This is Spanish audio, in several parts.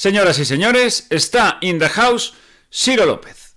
Señoras y señores, está in the house Ciro López.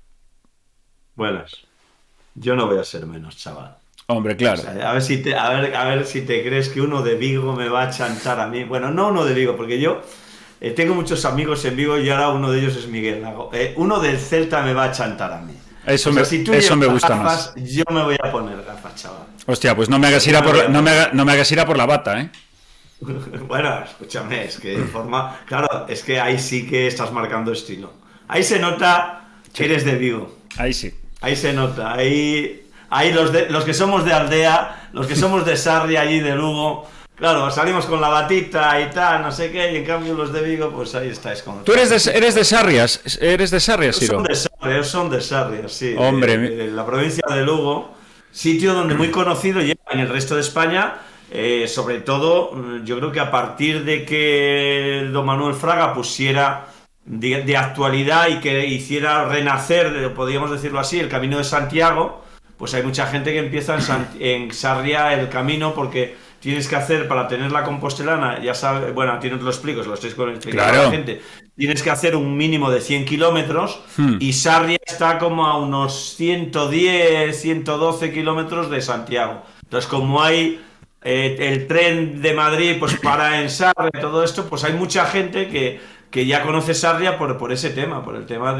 Buenas. Yo no voy a ser menos, chaval. Hombre, claro. O sea, a ver si te crees que uno de Vigo me va a chantar a mí. Bueno, no uno de Vigo, porque yo tengo muchos amigos en Vigo y ahora uno de ellos es Miguel Lago. Uno del Celta me va a chantar a mí. Eso, o sea, si tú eso me gusta gafas, más. Yo me voy a poner gafas, chaval. Hostia, pues no me hagas ir a por, no me hagas ir a por la bata, ¿eh? Bueno, escúchame, es que de forma... Claro, es que ahí sí que estás marcando estilo. Ahí se nota que eres de Vigo. Ahí sí. Ahí se nota. Ahí los que somos de Aldea, los que somos de Sarria, allí de Lugo... Claro, salimos con la batita y tal, no sé qué, y en cambio los de Vigo, pues ahí estáis con... ¿Tú eres de Sarrias? ¿Eres de Sarrias, Ciro? Son de Sarrias, sí. Hombre. De la provincia de Lugo, sitio donde muy conocido ya en el resto de España, sobre todo, yo creo que a partir de que don Manuel Fraga pusiera de actualidad y que hiciera renacer, podríamos decirlo así, el Camino de Santiago, pues hay mucha gente que empieza en Sarria el camino porque... Tienes que hacer para tener la compostelana, ya sabes, bueno, a ti no te lo explico, se lo estoy explicando a la gente. Tienes que hacer un mínimo de 100 kilómetros y Sarria está como a unos 110, 112 kilómetros de Santiago. Entonces, como hay el tren de Madrid, pues para en Sarria y todo esto, pues hay mucha gente que ya conoce Sarria por ese tema, por el tema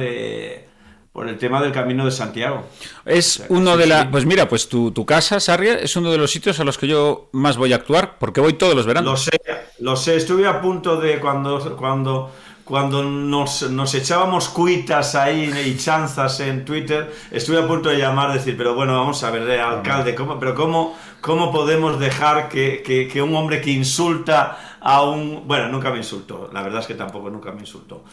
del Camino de Santiago. Es uno de la... Pues mira, pues tu casa, Sarria, es uno de los sitios a los que yo más voy a actuar, porque voy todos los veranos. Lo sé, estuve a punto de cuando nos echábamos cuitas ahí y chanzas en Twitter, estuve a punto de llamar, decir, pero bueno, vamos a ver, alcalde, ¿cómo podemos dejar que un hombre que insulta a un... Bueno, nunca me insultó, la verdad es que tampoco nunca me insultó.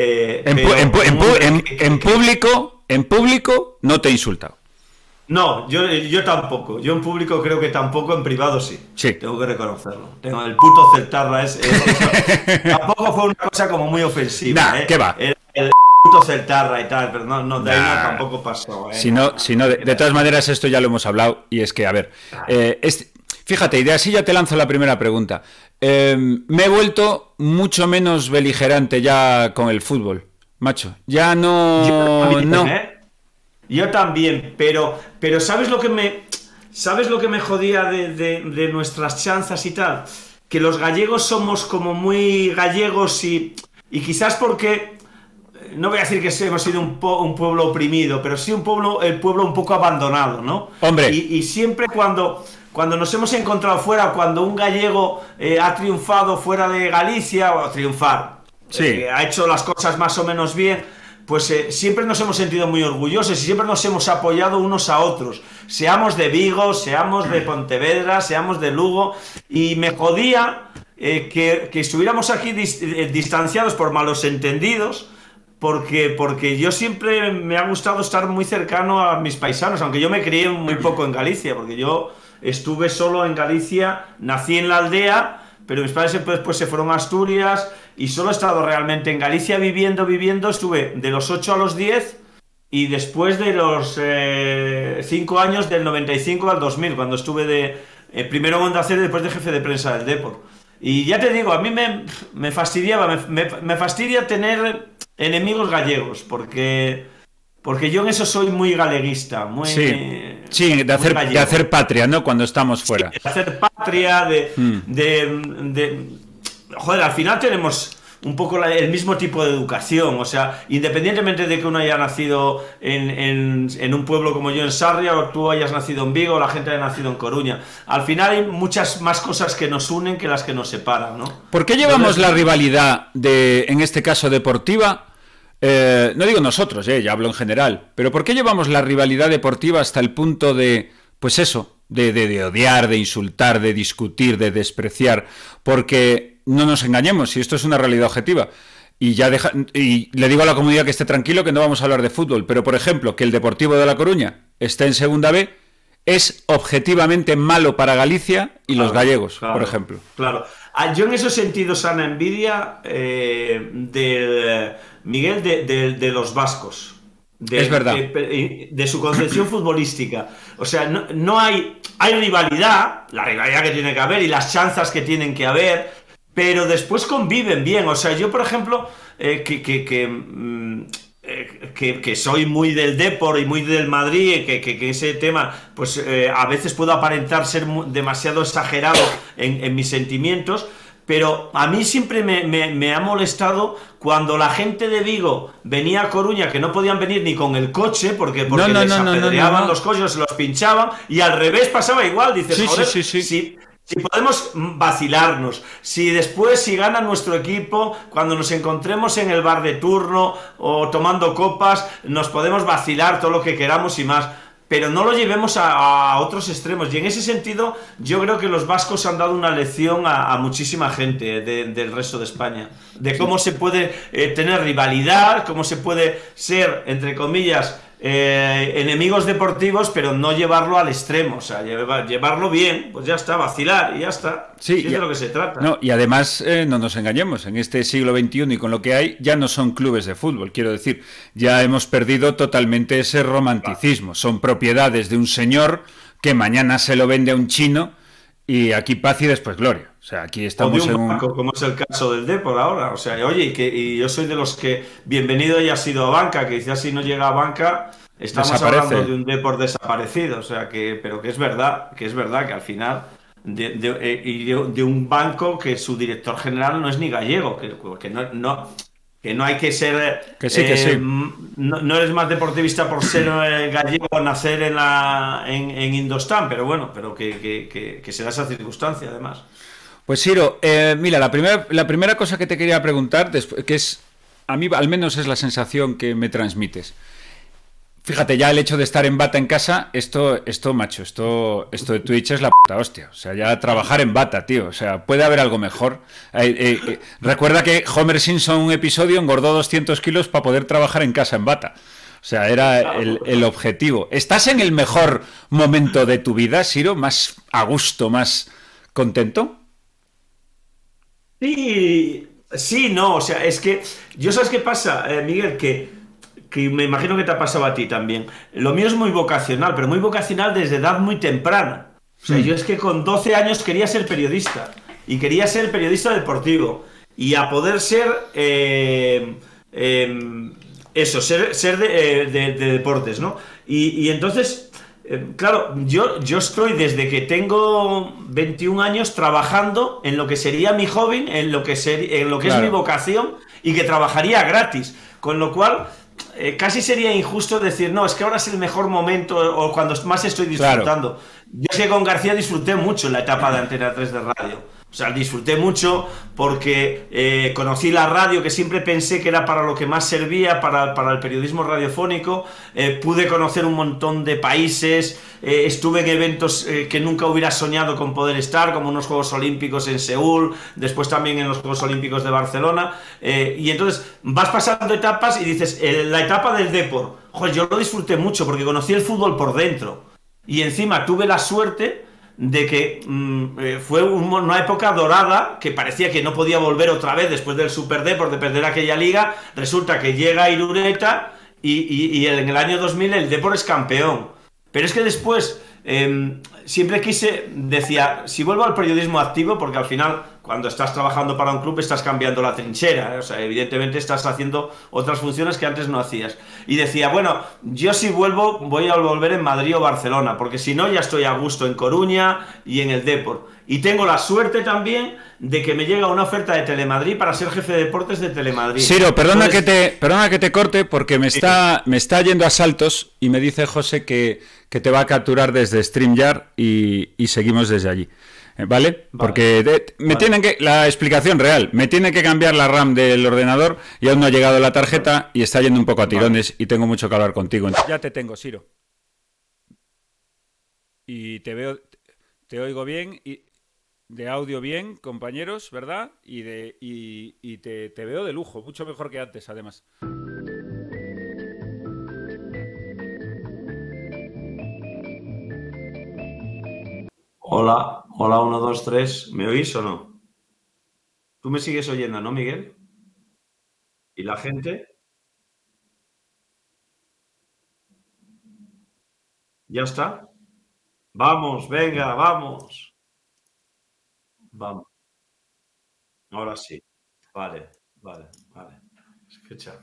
En público no te he insultado. No, yo tampoco. Yo en público creo que tampoco, en privado sí. Sí. Tengo que reconocerlo. El puto Celtarra tampoco fue una cosa como muy ofensiva. Nah, ¿qué va? El puto Celtarra y tal, pero no, de ahí no tampoco pasó. Si no, de todas maneras, esto ya lo hemos hablado y es que, a ver, fíjate, y de así ya te lanzo la primera pregunta. Me he vuelto mucho menos beligerante ya con el fútbol, macho. Ya no... Yo también, pero ¿sabes lo que me jodía de nuestras chanzas y tal? Que los gallegos somos como muy gallegos y quizás porque, no voy a decir que hemos sido un pueblo oprimido, pero sí el pueblo un poco abandonado, ¿no? Hombre. Y siempre cuando nos hemos encontrado fuera, cuando un gallego ha triunfado fuera de Galicia, o triunfar, sí. Ha hecho las cosas más o menos bien... Pues siempre nos hemos sentido muy orgullosos y siempre nos hemos apoyado unos a otros. Seamos de Vigo, seamos de Pontevedra, seamos de Lugo. Y me jodía que estuviéramos aquí distanciados por malos entendidos, porque yo siempre me ha gustado estar muy cercano a mis paisanos, aunque yo me crié muy poco en Galicia, porque yo estuve solo en Galicia, nací en la aldea, pero mis padres después se fueron a Asturias... Y solo he estado realmente en Galicia viviendo, estuve de los 8 a los 10 y después de los 5 años del 95 al 2000, cuando estuve primero en Onda Cero y después de jefe de prensa del Depor. Y ya te digo, a mí me fastidiaba, me fastidia tener enemigos gallegos, porque yo en eso soy muy galeguista, muy... Sí, de hacer patria, ¿no? Cuando estamos fuera. Sí, de hacer patria, Joder, al final tenemos un poco el mismo tipo de educación, o sea, independientemente de que uno haya nacido en un pueblo como yo en Sarria, o tú hayas nacido en Vigo, o la gente haya nacido en Coruña, al final hay muchas más cosas que nos unen que las que nos separan, ¿no? ¿Por qué llevamos la rivalidad en este caso deportiva? No digo nosotros, ya hablo en general, pero ¿por qué llevamos la rivalidad deportiva hasta el punto de, pues eso, de odiar, de insultar, de discutir, de despreciar? Porque... No nos engañemos, si esto es una realidad objetiva. Y le digo a la comunidad que esté tranquilo, que no vamos a hablar de fútbol. Pero, por ejemplo, que el Deportivo de La Coruña esté en Segunda B es objetivamente malo para Galicia y los gallegos, por ejemplo. Claro. Yo en ese sentido, sana envidia Miguel, de los vascos. Es verdad. De su concepción futbolística. O sea, no hay rivalidad, la rivalidad que tiene que haber y las chanzas que tienen que haber... pero después conviven bien. O sea, yo, por ejemplo, que soy muy del Depor y muy del Madrid, que ese tema, pues a veces puedo aparentar ser demasiado exagerado en mis sentimientos, pero a mí siempre me ha molestado cuando la gente de Vigo venía a Coruña, que no podían venir ni con el coche, No, porque no, les no, no, no, no, apedreaban no. los coches, los pinchaban, y al revés pasaba igual. Dices, Sí, sí, joder, sí, sí. si podemos vacilarnos, si después, si gana nuestro equipo, cuando nos encontremos en el bar de turno o tomando copas, nos podemos vacilar todo lo que queramos y más, pero no lo llevemos a otros extremos. Y en ese sentido, yo creo que los vascos han dado una lección a muchísima gente del resto de España, de Sí. cómo se puede tener rivalidad, cómo se puede ser, entre comillas, enemigos deportivos, pero no llevarlo al extremo. O sea, llevarlo bien, pues ya está, vacilar y ya está. Sí, Si es de lo que se trata. no, y además no nos engañemos, en este siglo XXI y con lo que hay ya no son clubes de fútbol, quiero decir, ya hemos perdido totalmente ese romanticismo, son propiedades de un señor que mañana se lo vende a un chino y aquí paz y después gloria. O sea, aquí O de estamos un en un... banco, como es el caso del Depor ahora. O sea, oye, y yo soy de los que bienvenido haya sido a banca, que quizás si no llega a banca, estamos hablando de Desaparece. un Depor desaparecido. O sea, pero que es verdad que al final de un banco que su director general no es ni gallego, que no hay que ser, Que sí, que sí. no eres más deportivista por ser gallego o nacer en Indostán, pero bueno, pero que se da esa circunstancia además. Pues Siro, mira, la primera cosa que te quería preguntar, que es, a mí al menos es la sensación que me transmites. Fíjate, ya el hecho de estar en bata en casa, macho, esto de Twitch es la puta hostia. O sea, ya trabajar en bata, tío. O sea, puede haber algo mejor. Recuerda que Homer Simpson, un episodio, engordó 200 kilos para poder trabajar en casa en bata. O sea, era el objetivo. ¿Estás en el mejor momento de tu vida, Siro? ¿Más a gusto, más contento? Sí, sí, no, o sea, es que yo sabes qué pasa, Miguel, que me imagino que te ha pasado a ti también. Lo mío es muy vocacional, pero muy vocacional desde edad muy temprana. O sea, Hmm, yo es que con 12 años quería ser periodista y quería ser periodista deportivo y a poder ser eso, ser de deportes, ¿no? Y entonces, claro, yo estoy desde que tengo 21 años trabajando en lo que sería mi hobby, en lo que es mi claro, vocación y que trabajaría gratis. Con lo cual, casi sería injusto decir, no, es que ahora es el mejor momento o cuando más estoy claro. disfrutando. Yo sé que con García disfruté mucho en la etapa de Antena 3 de radio. O sea, disfruté mucho porque conocí la radio, que siempre pensé que era para lo que más servía, para el periodismo radiofónico. Pude conocer un montón de países, estuve en eventos que nunca hubiera soñado con poder estar, como unos Juegos Olímpicos en Seúl, después también en los Juegos Olímpicos de Barcelona. Y entonces vas pasando etapas y dices, la etapa del Depor, joder, yo lo disfruté mucho porque conocí el fútbol por dentro. Y encima tuve la suerte de que fue una época dorada que parecía que no podía volver otra vez después del Super D por de perder aquella liga. Resulta que llega Irureta y en el año 2000 el Depor es campeón. Pero es que después siempre decía, si vuelvo al periodismo activo, porque al final cuando estás trabajando para un club estás cambiando la trinchera, ¿eh? O sea, evidentemente estás haciendo otras funciones que antes no hacías. Y decía, bueno, yo si vuelvo voy a volver en Madrid o Barcelona, porque si no ya estoy a gusto en Coruña y en el Depor. Y tengo la suerte también de que me llega una oferta de Telemadrid para ser jefe de deportes de Telemadrid. Siro, Entonces, perdona que te corte porque me está yendo a saltos y me dice José que te va a capturar desde StreamYard y seguimos desde allí. ¿Vale? vale, Porque vale. la explicación real, me tiene que cambiar la RAM del ordenador y aún no ha llegado la tarjeta y está yendo un poco a Vale. tirones y tengo mucho que hablar contigo. Ya te tengo, Siro. Y te oigo bien y de audio bien, compañeros, ¿verdad? Y te veo de lujo, mucho mejor que antes, además. Hola, hola, uno, dos, tres. ¿Me oís o no? Tú me sigues oyendo, ¿no, Miguel? ¿Y la gente? ¿Ya está? Vamos, venga, vamos. Vamos. Ahora sí. Vale, vale, vale. Escucha.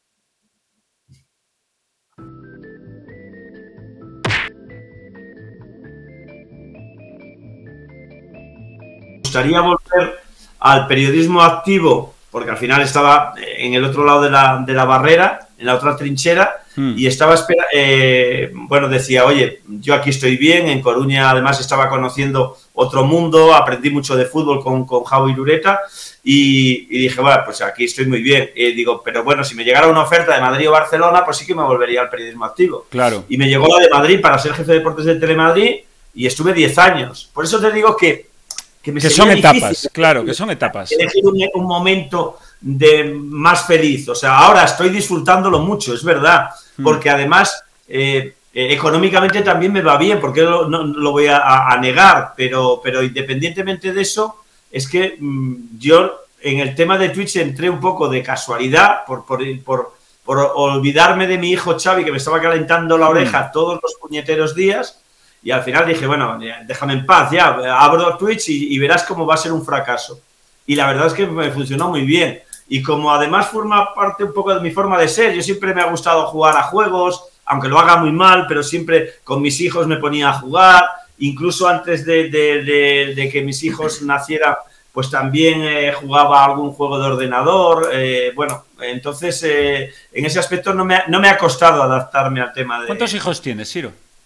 Me gustaría volver al periodismo activo, porque al final estaba en el otro lado de la barrera, en la otra trinchera, y estaba bueno, decía, oye, yo aquí estoy bien, en Coruña además estaba conociendo otro mundo, aprendí mucho de fútbol con Javi Lureta, y dije, bueno, pues aquí estoy muy bien. Digo, pero bueno, si me llegara una oferta de Madrid o Barcelona, pues sí que me volvería al periodismo activo. Claro. Y me llegó la de Madrid para ser jefe de deportes de Telemadrid, y estuve 10 años. Por eso te digo que son etapas, claro, que son etapas. Elegir un momento más feliz. O sea, ahora estoy disfrutándolo mucho, es verdad, porque además económicamente también me va bien, porque no lo voy a negar, pero independientemente de eso, es que yo en el tema de Twitch entré un poco de casualidad por olvidarme de mi hijo Xavi, que me estaba calentando la oreja todos los puñeteros días. Y al final dije, bueno, déjame en paz, ya, abro Twitch y verás cómo va a ser un fracaso. Y la verdad es que me funcionó muy bien. Y como además forma parte un poco de mi forma de ser, yo siempre me ha gustado jugar a juegos, aunque lo haga muy mal, pero siempre con mis hijos me ponía a jugar. Incluso antes de que mis hijos nacieran, pues también jugaba algún juego de ordenador. Bueno, entonces en ese aspecto no me ha costado adaptarme al tema de... ¿Cuántos hijos tienes, Siro?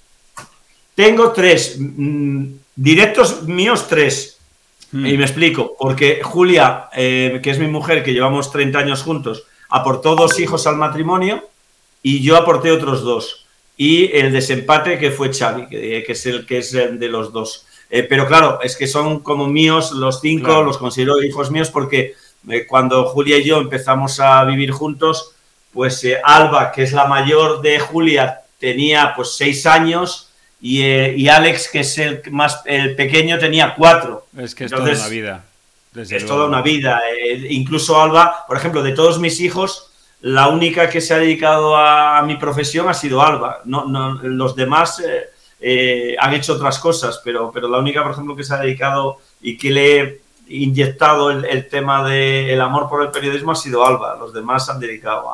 Tengo 3, directos míos 3, y me explico, porque Julia, que es mi mujer, que llevamos 30 años juntos, aportó 2 hijos al matrimonio y yo aporté otros 2, y el desempate que fue Xavi, que es el de los 2. Pero claro, es que son como míos los 5, claro. Los considero hijos míos porque cuando Julia y yo empezamos a vivir juntos, pues Alba, que es la mayor de Julia, tenía pues 6 años, y Alex, que es el pequeño, tenía 4. Es que es entonces, toda una vida. Es toda una vida. Incluso Alba, por ejemplo, de todos mis hijos, la única que se ha dedicado a mi profesión ha sido Alba. No, los demás han hecho otras cosas, pero la única, por ejemplo, que se ha dedicado y que le he inyectado el tema del amor por el periodismo ha sido Alba. Los demás se han dedicado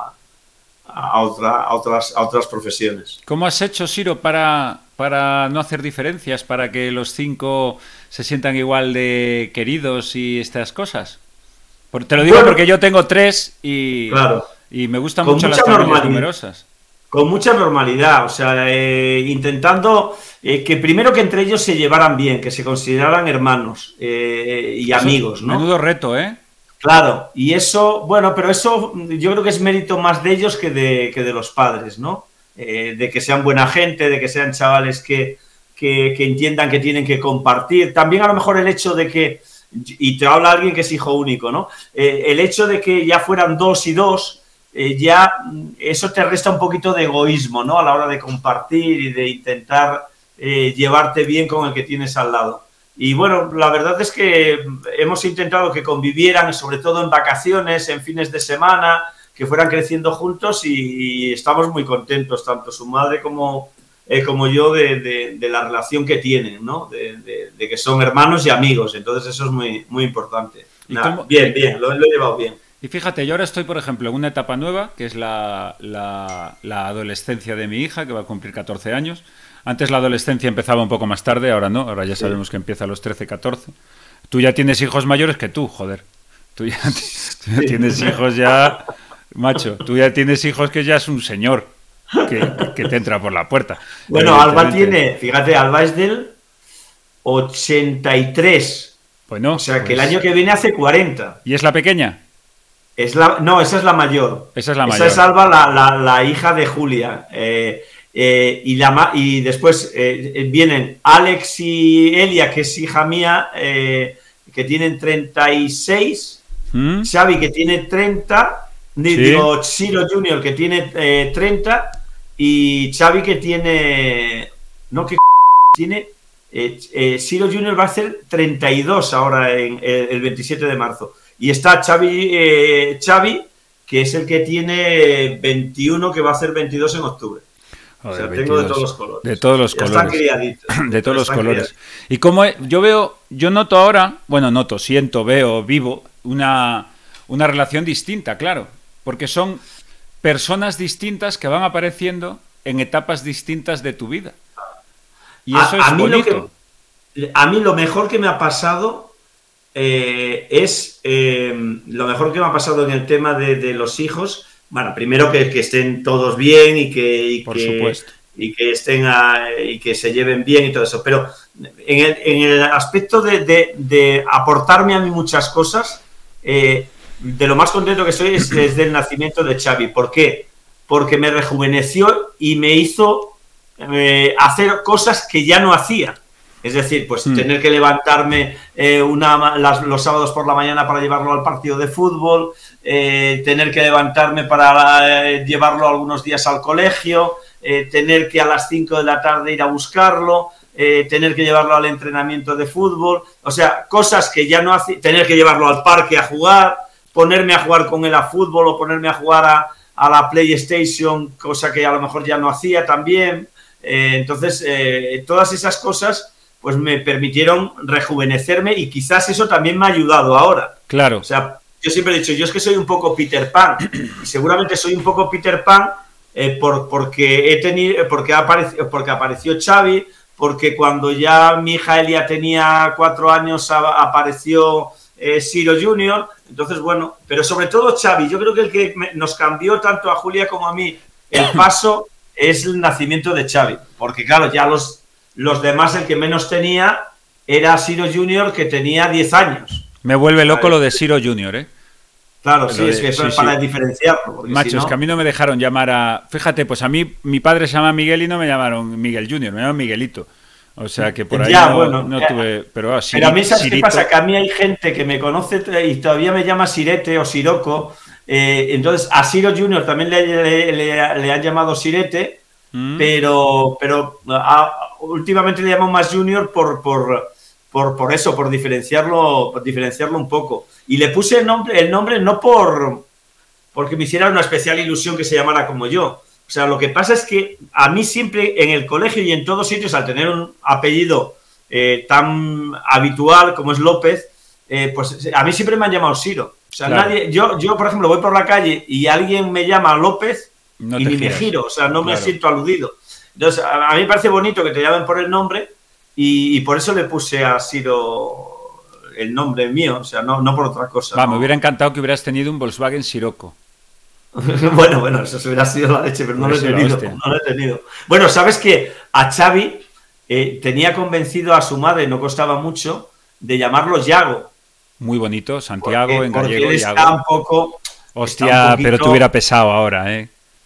a otras profesiones. ¿Cómo has hecho, Siro, para no hacer diferencias, para que los 5 se sientan igual de queridos y estas cosas? Te lo digo porque yo tengo 3 y, claro, y me gustan mucho las familias numerosas. Con mucha normalidad, o sea, intentando que primero que entre ellos se llevaran bien, que se consideraran hermanos y amigos, ¿no? Menudo reto, ¿eh? Claro, y eso, bueno, pero eso yo creo que es mérito más de ellos que de los padres, ¿no? De que sean buena gente, de que sean chavales que entiendan que tienen que compartir. También a lo mejor el hecho de que, y te habla alguien que es hijo único, ¿no? El hecho de que ya fueran 2 y 2, ya eso te resta un poquito de egoísmo, ¿no? A la hora de compartir y de intentar llevarte bien con el que tienes al lado. Y bueno, la verdad es que hemos intentado que convivieran, sobre todo en vacaciones, en fines de semana, que fueran creciendo juntos y estamos muy contentos, tanto su madre como yo, de la relación que tienen, ¿no? De que son hermanos y amigos, entonces eso es muy, muy importante. Nada, bien, lo he llevado bien. Y fíjate, yo ahora estoy, por ejemplo, en una etapa nueva, que es la adolescencia de mi hija, que va a cumplir 14 años. Antes la adolescencia empezaba un poco más tarde, ahora no, ahora ya sabemos que empieza a los 13, 14. Tú ya tienes hijos mayores que tú, joder. Tú ya tienes hijos ya, macho, tú ya tienes hijos que ya es un señor que te entra por la puerta. Bueno, Alba tiene, fíjate, Alba es del 83. Bueno, o sea, que el año que viene hace 40. ¿Y es la pequeña? No, esa es la mayor. Esa es la mayor. Esa es Alba, la hija de Julia. Y después vienen Alex y Elia, que es hija mía, que tienen 36, Xavi, que tiene 30, digo, Siro Junior, que tiene 30, y Xavi, que tiene... No, que tiene... Siro Junior va a hacer 32 ahora el 27 de marzo. Y está Xavi, que es el que tiene 21, que va a hacer 22 en octubre. Joder, o sea, 22, tengo de todos los colores. De todos los colores. Están criaditos. De todos los colores. Y como yo noto ahora, bueno, siento, veo, vivo una relación distinta, claro, porque son personas distintas que van apareciendo en etapas distintas de tu vida. Y eso es bonito. A mí lo mejor que me ha pasado lo mejor que me ha pasado en el tema de los hijos. Bueno, primero que estén todos bien Por supuesto. y que estén y que se lleven bien y todo eso. Pero en el aspecto de aportarme a mí muchas cosas, de lo más contento que estoy es desde el nacimiento de Xavi. ¿Por qué? Porque me rejuveneció y me hizo hacer cosas que ya no hacía. Es decir, pues tener que levantarme los sábados por la mañana para llevarlo al partido de fútbol, tener que levantarme para llevarlo algunos días al colegio, tener que a las 5 de la tarde ir a buscarlo, tener que llevarlo al entrenamiento de fútbol, o sea, cosas que ya no hacía, tener que llevarlo al parque a jugar, ponerme a jugar con él a fútbol o ponerme a jugar a la PlayStation, cosa que a lo mejor ya no hacía también. Entonces, todas esas cosas pues me permitieron rejuvenecerme y quizás eso también me ha ayudado ahora. Claro. O sea, yo siempre he dicho, yo es que soy un poco Peter Pan y seguramente soy un poco Peter Pan porque apareció Xavi, porque cuando ya mi hija Elia tenía 4 años apareció Ciro Junior. Entonces, bueno, pero sobre todo Xavi, yo creo que el que nos cambió tanto a Julia como a mí el paso es el nacimiento de Xavi, porque claro, ya los demás, el que menos tenía era Ciro Junior, que tenía 10 años. Me vuelve loco lo de Ciro Junior, ¿eh? Claro, sí, es que para diferenciarlo. Macho, si no... es que a mí no me dejaron llamar a... Fíjate, pues a mí, mi padre se llama Miguel y no me llamaron Miguel Junior, me llamaron Miguelito. O sea, que por ahí ya, no, bueno, no tuve... Pero a mí, ¿sabes qué pasa? Que a mí hay gente que me conoce y todavía me llama Sirete o Siroco. Entonces, a Ciro Junior también le han llamado Sirete, pero últimamente le llamo más Junior por eso, por diferenciarlo un poco. Y le puse el nombre no porque me hiciera una especial ilusión que se llamara como yo. O sea, lo que pasa es que a mí siempre en el colegio y en todos sitios, al tener un apellido tan habitual como es López, pues a mí siempre me han llamado Ciro. O sea, claro. Yo, por ejemplo, voy por la calle y alguien me llama López no y ni me giro, o sea, no me siento aludido. Entonces, a mí me parece bonito que te llamen por el nombre y por eso le puse a Ciro el nombre mío, o sea, no por otra cosa. Va, me hubiera encantado que hubieras tenido un Volkswagen Sirocco. Bueno, eso se hubiera sido la leche, pero no lo he tenido. Bueno, ¿sabes qué? A Xavi tenía convencido a su madre, no costaba mucho, de llamarlo Yago. Muy bonito, Santiago en gallego. Porque él está un poco... Hostia, pero te hubiera pesado ahora, ¿eh?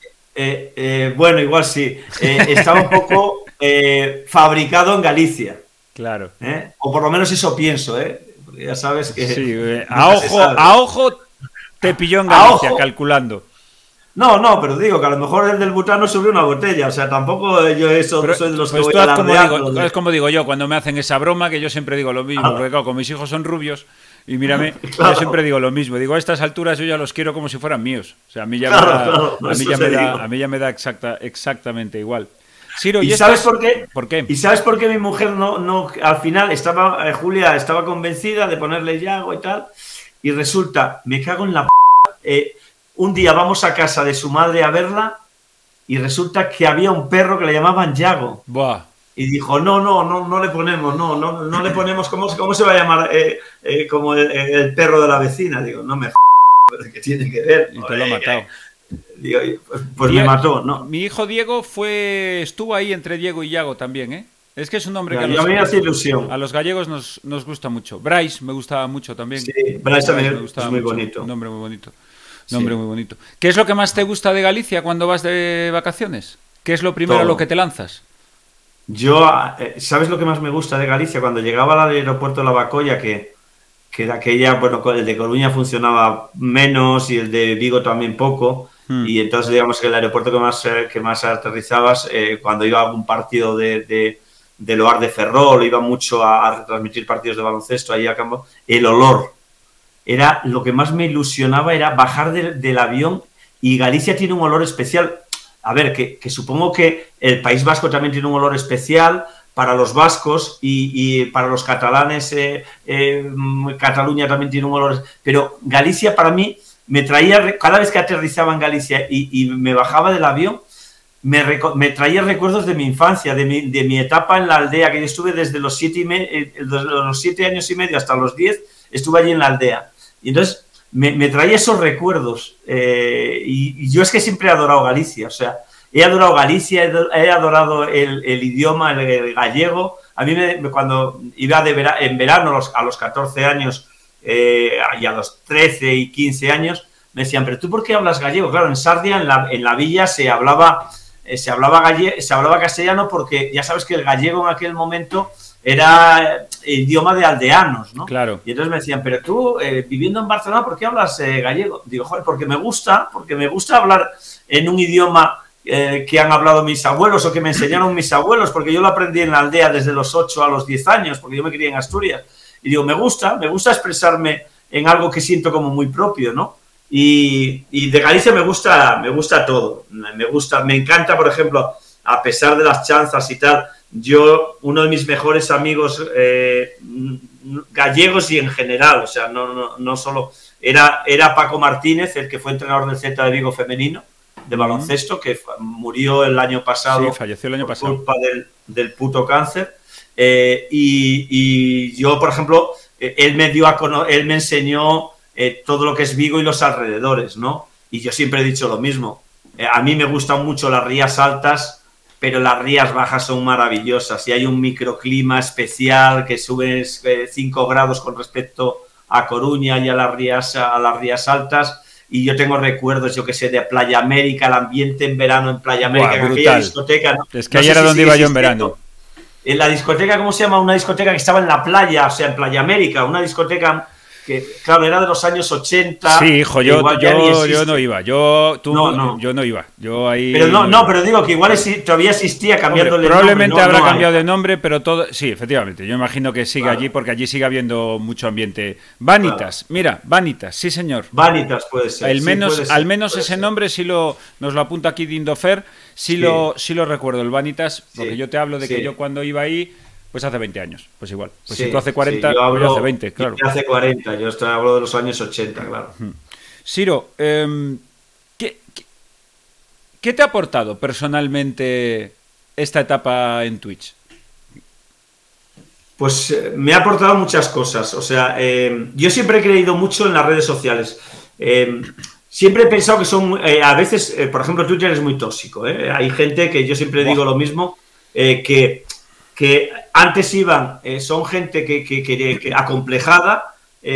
Bueno, igual sí. Estaba un poco fabricado en Galicia. Claro. O por lo menos eso pienso, porque ya sabes que... Sí, a ojo te pilló en Galicia, calculando. No, pero digo que a lo mejor el del butano subió una botella, o sea, tampoco yo soy de los que voy a alardear. Es como digo yo, cuando me hacen esa broma, que yo siempre digo lo mismo, porque claro, como mis hijos son rubios, y mírame, claro, yo siempre digo lo mismo, digo, a estas alturas yo ya los quiero como si fueran míos, o sea, a mí ya me da exactamente igual. Ciro, ¿Y sabes por qué? ¿Por qué? ¿Y sabes por qué mi mujer no al final Julia estaba convencida de ponerle Yago y tal, y resulta, me cago en la un día vamos a casa de su madre a verla y resulta que había un perro que le llamaban Yago. Buah. Y dijo, no le ponemos, no le ponemos, ¿cómo se va a llamar como el perro de la vecina? Digo, no me ¿qué tiene que ver? Y te lo ha matado. Digo, pues me mató, ¿no? Mi hijo Diego estuvo ahí entre Diego y Yago también, ¿eh? Es que es un nombre que a mí me hace ilusión. A los gallegos nos gusta mucho. Bryce me gustaba mucho también. Sí, Bryce también es muy bonito. Un nombre muy bonito. Nombre muy bonito. ¿Qué es lo que más te gusta de Galicia cuando vas de vacaciones? ¿Qué es lo primero a lo que te lanzas? Yo, ¿sabes lo que más me gusta de Galicia? Cuando llegaba al aeropuerto de Lavacolla, que de aquella, bueno, el de Coruña funcionaba menos y el de Vigo también poco, y entonces digamos que el aeropuerto que más aterrizabas, cuando iba a algún partido del Oar de Ferrol, iba mucho a retransmitir partidos de baloncesto ahí a campo, el olor. Era lo que más me ilusionaba, era bajar del avión, y Galicia tiene un olor especial. A ver, que supongo que el País Vasco también tiene un olor especial, para los vascos y para los catalanes, Cataluña también tiene un olor, pero Galicia para mí me traía, cada vez que aterrizaba en Galicia y me bajaba del avión, me traía recuerdos de mi infancia, de mi etapa en la aldea, que yo estuve desde los 7 años y medio hasta los 10, estuve allí en la aldea. Y entonces me traía esos recuerdos. Y yo es que siempre he adorado Galicia, o sea, he adorado Galicia, he adorado el idioma, el gallego. A mí cuando iba en verano a los 14 años y a los 13 y 15 años, me decían, ¿pero tú por qué hablas gallego? Claro, en Sardia, en la villa, se hablaba castellano porque ya sabes que el gallego en aquel momento era idioma de aldeanos, ¿no? Claro. Y entonces me decían, pero tú, viviendo en Barcelona, ¿por qué hablas gallego? Digo, joder, porque me gusta hablar en un idioma que han hablado mis abuelos o que me enseñaron mis abuelos, porque yo lo aprendí en la aldea desde los 8 a los 10 años, porque yo me crié en Asturias. Y digo, me gusta expresarme en algo que siento como muy propio, ¿no? Y de Galicia me gusta todo. Me encanta, por ejemplo, a pesar de las chanzas y tal, uno de mis mejores amigos gallegos y en general, o sea, no solo, era Paco Martínez, el que fue entrenador del Celta de Vigo femenino, de baloncesto, que murió el año pasado. Sí, falleció el año pasado. Por culpa del puto cáncer. Y yo, por ejemplo, él me enseñó todo lo que es Vigo y los alrededores, ¿no? Y yo siempre he dicho lo mismo. A mí me gustan mucho las Rías Altas, pero las Rías Bajas son maravillosas. Y hay un microclima especial que sube 5 grados con respecto a Coruña y a las Rías Altas. Y yo tengo recuerdos, yo que sé, de Playa América, el ambiente en verano en Playa América, en aquella discoteca, ¿no? Es que ahí era donde iba yo en verano. En la discoteca, ¿cómo se llama? Una discoteca que estaba en la playa, o sea, en Playa América, una discoteca que, claro, era de los años 80. Sí, hijo, yo no iba. Yo no iba. Yo ahí... Pero pero digo que igual todavía existía cambiándole el nombre. Probablemente habrá cambiado de nombre, pero todo... Sí, efectivamente. Yo imagino que sigue allí porque allí sigue habiendo mucho ambiente. Vanitas, mira, Vanitas, sí señor. Vanitas puede ser. Al menos ese nombre sí nos lo apunta aquí Dindofer, sí lo recuerdo, el Vanitas, porque yo te hablo de que yo cuando iba ahí... Pues hace 20 años, pues igual. Pues si tú hace 40, yo hace 20, claro. Hace 40, yo hablo de los años 80, claro. Siro, ¿qué te ha aportado personalmente esta etapa en Twitch? Pues me ha aportado muchas cosas. O sea, yo siempre he creído mucho en las redes sociales. Siempre he pensado que son, a veces, por ejemplo, Twitter es muy tóxico. Hay gente que yo siempre digo lo mismo, que antes son gente que acomplejada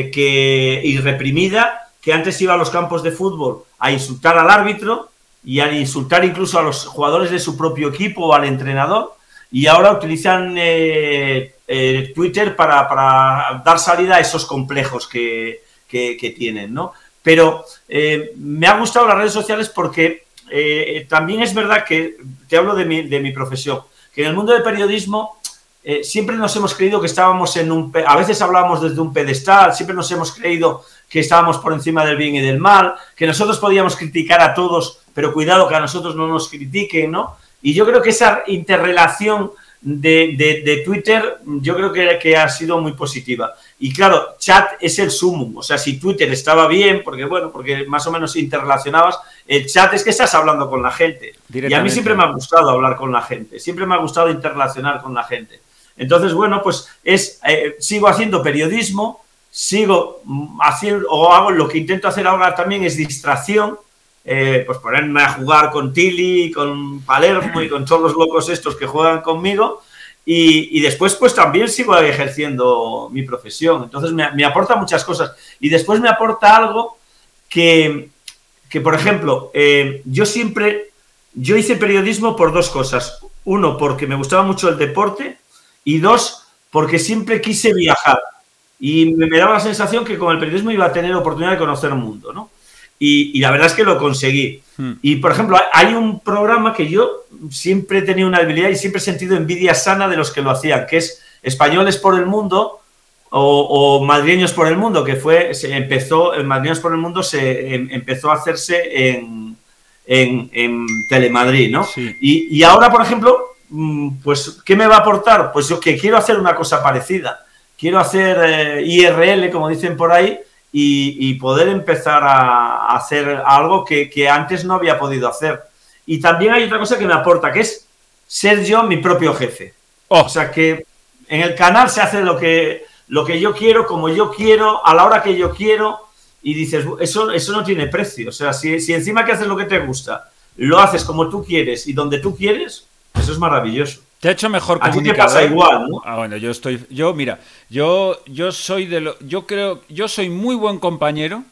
y reprimida, que antes iba a los campos de fútbol a insultar al árbitro y a insultar incluso a los jugadores de su propio equipo o al entrenador, y ahora utilizan Twitter para dar salida a esos complejos que tienen, ¿no? Pero me ha gustado las redes sociales porque también es verdad que, te hablo de mi profesión, que en el mundo del periodismo siempre nos hemos creído que estábamos a veces hablábamos desde un pedestal, siempre nos hemos creído que estábamos por encima del bien y del mal, que nosotros podíamos criticar a todos, pero cuidado que a nosotros no nos critiquen, ¿no? Y yo creo que esa interrelación de Twitter, yo creo que ha sido muy positiva. Y claro, chat es el sumum, o sea, si Twitter estaba bien, porque más o menos interrelacionabas, el chat es que estás hablando con la gente. Y a mí siempre me ha gustado hablar con la gente, siempre me ha gustado interrelacionar con la gente. Entonces, bueno, pues sigo haciendo periodismo, sigo haciendo, o hago lo que intento hacer ahora también es distracción, pues ponerme a jugar con Tilly, con Palermo y con todos los locos estos que juegan conmigo, y después pues también sigo ejerciendo mi profesión. Entonces me aporta muchas cosas, y después me aporta algo que por ejemplo, yo hice periodismo por dos cosas. Uno, porque me gustaba mucho el deporte, y dos, porque siempre quise viajar, y me daba la sensación que con el periodismo iba a tener oportunidad de conocer el mundo, ¿no? Y la verdad es que lo conseguí. Y, por ejemplo, hay un programa que yo siempre he tenido una debilidad y siempre he sentido envidia sana de los que lo hacían, que es Españoles por el Mundo o Madrileños por el Mundo, que en Madrileños por el Mundo empezó a hacerse en Telemadrid, ¿no? Sí. Y ahora, por ejemplo, pues, ¿qué me va a aportar? Pues yo que quiero hacer una cosa parecida. Quiero hacer IRL, como dicen por ahí, y poder empezar a hacer algo que antes no había podido hacer. Y también hay otra cosa que me aporta, que es ser yo mi propio jefe. Oh. O sea, que en el canal se hace lo que yo quiero, como yo quiero, a la hora que yo quiero, y dices, eso no tiene precio. O sea, si encima que haces lo que te gusta, lo haces como tú quieres y donde tú quieres, eso es maravilloso. Te ha hecho mejor comunicador. A ti te pasa igual, ¿no? Ah, bueno, yo soy muy buen compañero,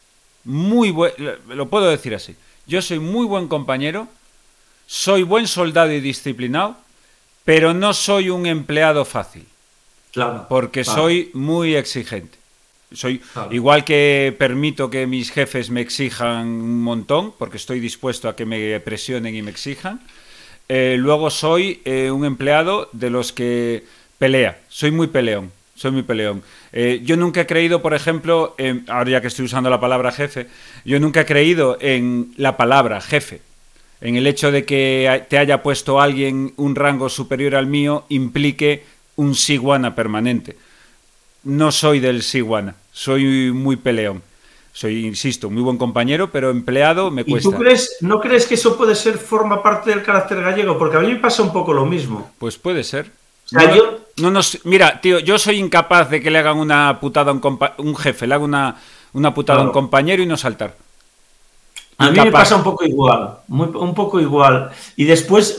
lo puedo decir así. Yo soy muy buen compañero, soy buen soldado y disciplinado, pero no soy un empleado fácil. Claro. Porque soy muy exigente. Igual que permito que mis jefes me exijan un montón, porque estoy dispuesto a que me presionen y me exijan. Luego soy un empleado de los que pelea. Soy muy peleón. Yo nunca he creído, por ejemplo, ahora ya que estoy usando la palabra jefe, yo nunca he creído en la palabra jefe. En el hecho de que te haya puesto alguien un rango superior al mío implique un siguana permanente. No soy del siguana, soy muy peleón. Soy, insisto, muy buen compañero, pero empleado me cuesta. ¿Y tú no crees que eso forma parte del carácter gallego? Porque a mí me pasa un poco lo mismo. Pues puede ser. O sea, mira, tío, yo soy incapaz de que le hagan una putada a un jefe, le haga una putada a un compañero y no saltar. A mí me pasa un poco igual, un poco igual. Y después,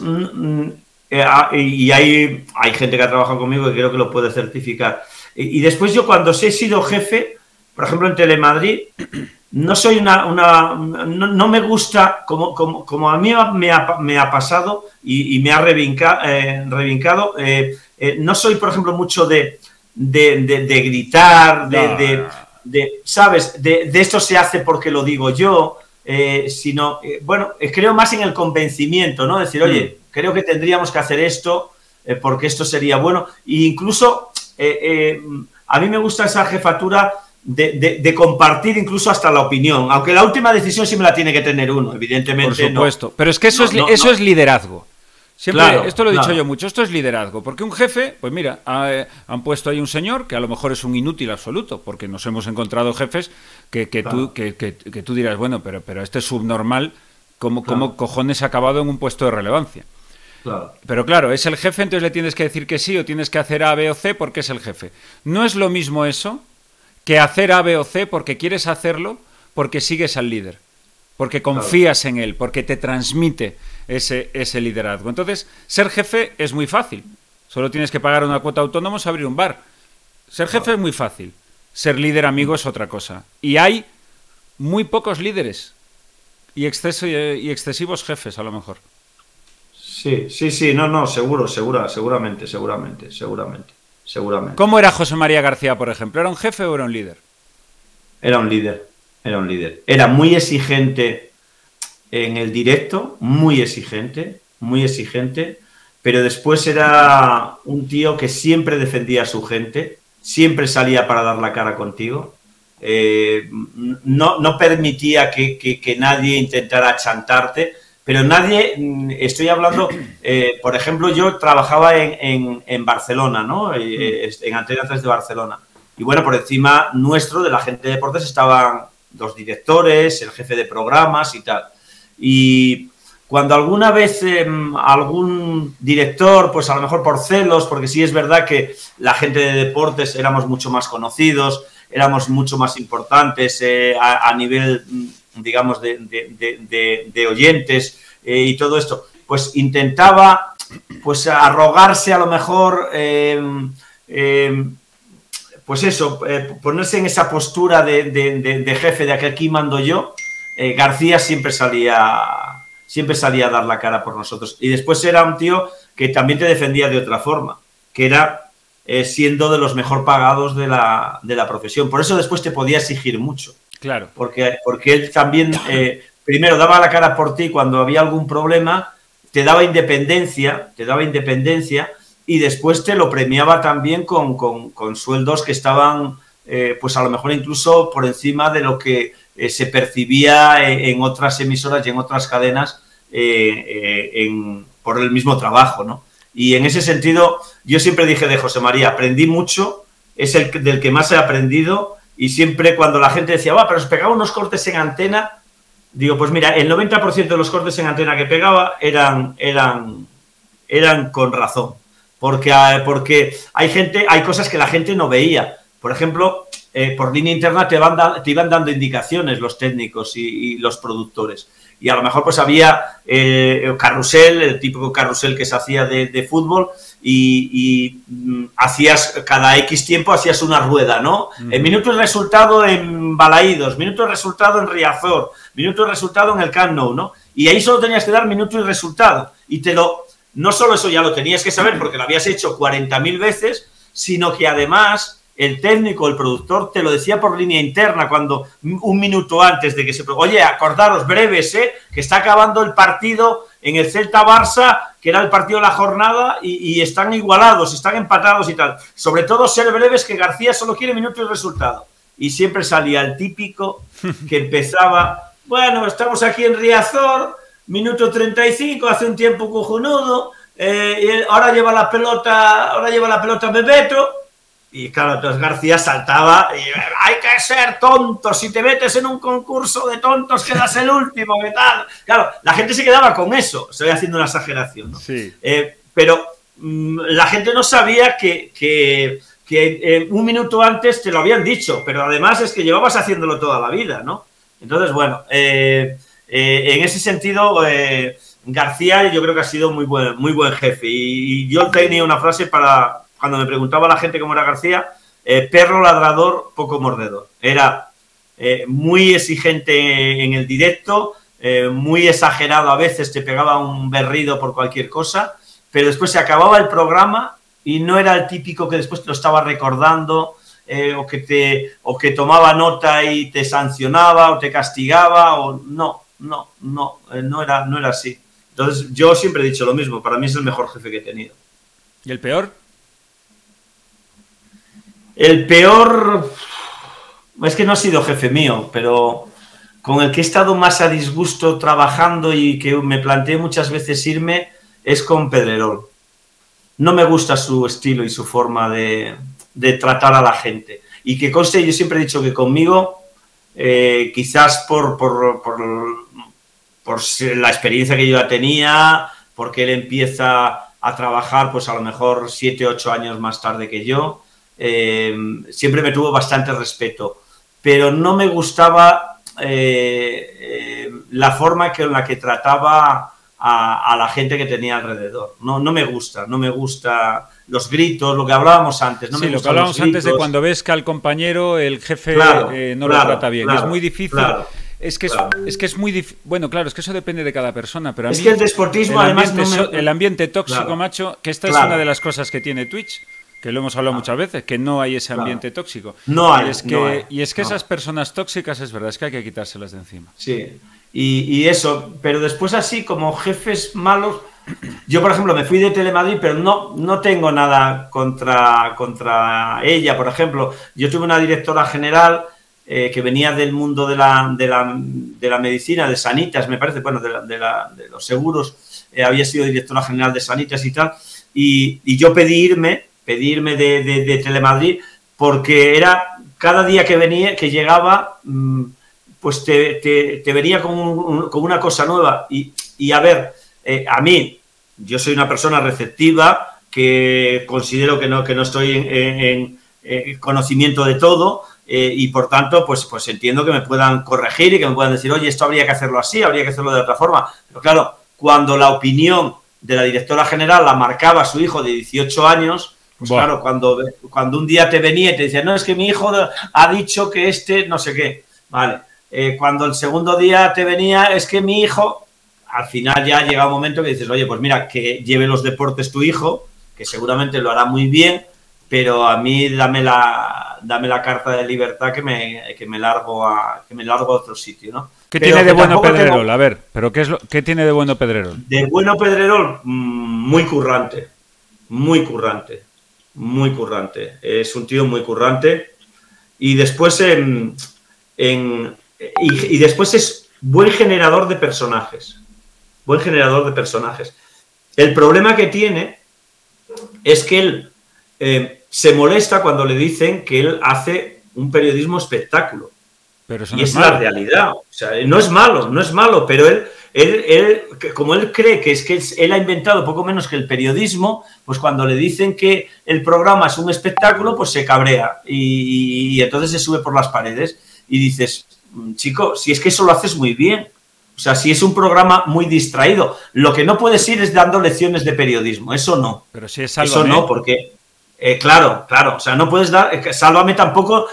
y hay gente que ha trabajado conmigo que creo que lo puede certificar. Y después yo cuando he sido jefe, por ejemplo en Telemadrid, no soy no me gusta, como a mí me ha pasado y me ha revincado, no soy, por ejemplo, mucho de gritar, ¿sabes? De esto se hace porque lo digo yo, sino, bueno, creo más en el convencimiento, ¿no? Decir, oye, creo que tendríamos que hacer esto porque esto sería bueno. E incluso a mí me gusta esa jefatura de compartir incluso hasta la opinión, aunque la última decisión sí me la tiene que tener uno, evidentemente. Por supuesto, pero es que eso es liderazgo. Siempre, claro, esto lo he dicho yo mucho, esto es liderazgo, porque un jefe, pues mira, han puesto ahí un señor que a lo mejor es un inútil absoluto, porque nos hemos encontrado jefes que tú dirás, bueno, pero este subnormal, ¿cómo cojones ha acabado en un puesto de relevancia? Claro. Pero claro, es el jefe, entonces le tienes que decir que sí o tienes que hacer A, B o C porque es el jefe. No es lo mismo eso que hacer A, B o C porque quieres hacerlo porque sigues al líder, porque confías en él, porque te transmite ese liderazgo. Entonces, ser jefe es muy fácil. Solo tienes que pagar una cuota autónomos y abrir un bar. Ser jefe es muy fácil. Ser líder amigo es otra cosa. Y hay muy pocos líderes y excesivos jefes, a lo mejor. Sí, no, seguramente. ¿Cómo era José María García, por ejemplo? ¿Era un jefe o era un líder? Era un líder. Era muy exigente en el directo, muy exigente, pero después era un tío que siempre defendía a su gente, siempre salía para dar la cara contigo, no permitía que nadie intentara chantarte, pero nadie, estoy hablando, por ejemplo, yo trabajaba en Barcelona, ¿no? En Antena 3 de Barcelona, y bueno, por encima nuestro, de la gente de deportes, estaban los directores, el jefe de programas y tal. Y cuando alguna vez algún director, pues a lo mejor por celos, porque sí es verdad que la gente de deportes éramos mucho más conocidos, éramos mucho más importantes a nivel, digamos, de oyentes y todo esto, pues intentaba pues arrogarse a lo mejor, pues eso, ponerse en esa postura de jefe, de que aquí mando yo. García siempre salía a dar la cara por nosotros. Y después era un tío que también te defendía de otra forma, que era siendo de los mejor pagados de la profesión. Por eso después te podía exigir mucho. Claro. Porque él también, primero, daba la cara por ti cuando había algún problema, te daba independencia, y después te lo premiaba también con sueldos que estaban, pues a lo mejor incluso por encima de lo que se percibía en otras emisoras y en otras cadenas por el mismo trabajo, ¿no? Y en ese sentido, yo siempre dije de José María, aprendí mucho, es el del que más he aprendido, y siempre cuando la gente decía, pero os pegaba unos cortes en antena, digo, pues mira, el 90% de los cortes en antena que pegaba eran con razón, porque hay cosas que la gente no veía. Por ejemplo, por línea interna te iban dando indicaciones los técnicos y los productores. Y a lo mejor pues había carrusel, el típico carrusel que se hacía de fútbol, y hacías, cada X tiempo hacías una rueda, ¿no? Minuto y resultado en Balaídos, minuto y resultado en Riazor, minuto y resultado en el Camp Nou, ¿no? Y ahí solo tenías que dar minuto y resultado. Y no solo eso ya lo tenías que saber porque lo habías hecho 40.000 veces, sino que además el técnico, el productor, te lo decía por línea interna cuando un minuto antes de que oye, acordaros, breves, que está acabando el partido en el Celta-Barça, que era el partido de la jornada, y están igualados, están empatados y tal. Sobre todo ser breves, que García solo quiere minuto y resultado. Y siempre salía el típico que empezaba, bueno, estamos aquí en Riazor, minuto 35, hace un tiempo cojonudo, ahora lleva la pelota Bebeto. Y claro, entonces García saltaba y hay que ser tonto, si te metes en un concurso de tontos quedas el último, ¿qué tal? Claro, la gente se quedaba con eso, estoy haciendo una exageración, ¿no? Sí. Pero la gente no sabía que un minuto antes te lo habían dicho, pero además es que llevabas haciéndolo toda la vida, ¿no? Entonces, bueno, en ese sentido, García yo creo que ha sido muy buen jefe, y yo tenía una frase para... Cuando me preguntaba la gente cómo era García, perro ladrador, poco mordedor. Era muy exigente en el directo, muy exagerado a veces, te pegaba un berrido por cualquier cosa, pero después se acababa el programa y no era el típico que después te lo estaba recordando, o que tomaba nota y te sancionaba o te castigaba, o no era así. Entonces yo siempre he dicho lo mismo, para mí es el mejor jefe que he tenido. ¿Y el peor? El peor, es que no ha sido jefe mío, pero con el que he estado más a disgusto trabajando y que me planteé muchas veces irme es con Pedrerol. No me gusta su estilo y su forma de tratar a la gente. Y que conste, yo siempre he dicho que conmigo, quizás por la experiencia que yo ya tenía, porque él empieza a trabajar pues a lo mejor 7, 8 años más tarde que yo, siempre me tuvo bastante respeto, pero no me gustaba la forma en la que trataba a la gente que tenía alrededor. No me gusta los gritos, lo que hablábamos antes. No sí, me lo que hablábamos antes de cuando ves que al compañero el jefe no lo trata bien. Es muy difícil. Claro. Es que es muy difícil. Bueno, claro, es que eso depende de cada persona. Pero a mí, es que el deportismo, además, el ambiente tóxico, macho, que esta es una de las cosas que tiene Twitch, que lo hemos hablado muchas veces, que no hay ese ambiente tóxico. No hay. Y es que esas personas tóxicas, es verdad, es que hay que quitárselas de encima. Sí, y eso, pero después así, como jefes malos, yo por ejemplo me fui de Telemadrid, pero no tengo nada contra ella, por ejemplo. Yo tuve una directora general que venía del mundo de la medicina, de Sanitas, me parece, bueno, de los seguros, había sido directora general de Sanitas y tal, y yo pedí irme de Telemadrid, porque era cada día que llegaba, pues te venía con una cosa nueva. Y a ver, a mí, yo soy una persona receptiva, que considero que no estoy en conocimiento de todo, y por tanto, pues entiendo que me puedan corregir y que me puedan decir, oye, esto habría que hacerlo así, habría que hacerlo de otra forma. Pero claro, cuando la opinión de la directora general la marcaba su hijo de 18 años, pues claro, cuando un día te venía y te decía, no, es que mi hijo ha dicho que no sé qué, vale. Cuando el segundo día te venía, es que mi hijo, al final ya llega un momento que dices, oye, pues mira, que lleve los deportes tu hijo, que seguramente lo hará muy bien, pero a mí dame la carta de libertad que me largo a otro sitio, ¿no? ¿Qué tiene de bueno Pedrerol? A ver, pero ¿qué tiene de bueno Pedrerol? De bueno Pedrerol, muy currante. Es un tío muy currante. Y después y después es buen generador de personajes. El problema que tiene es que él se molesta cuando le dicen que él hace un periodismo espectáculo. Pero eso y no es malo. la realidad. O sea, no es malo, pero como él cree que él ha inventado poco menos que el periodismo, pues cuando le dicen que el programa es un espectáculo, pues se cabrea y entonces se sube por las paredes y dices, chico, si es que eso lo haces muy bien. O sea, si es un programa muy distraído, lo que no puedes ir es dando lecciones de periodismo, eso no. Pero si es Eso Sálvame. no, porque... claro, o sea, no puedes dar, Sálvame tampoco,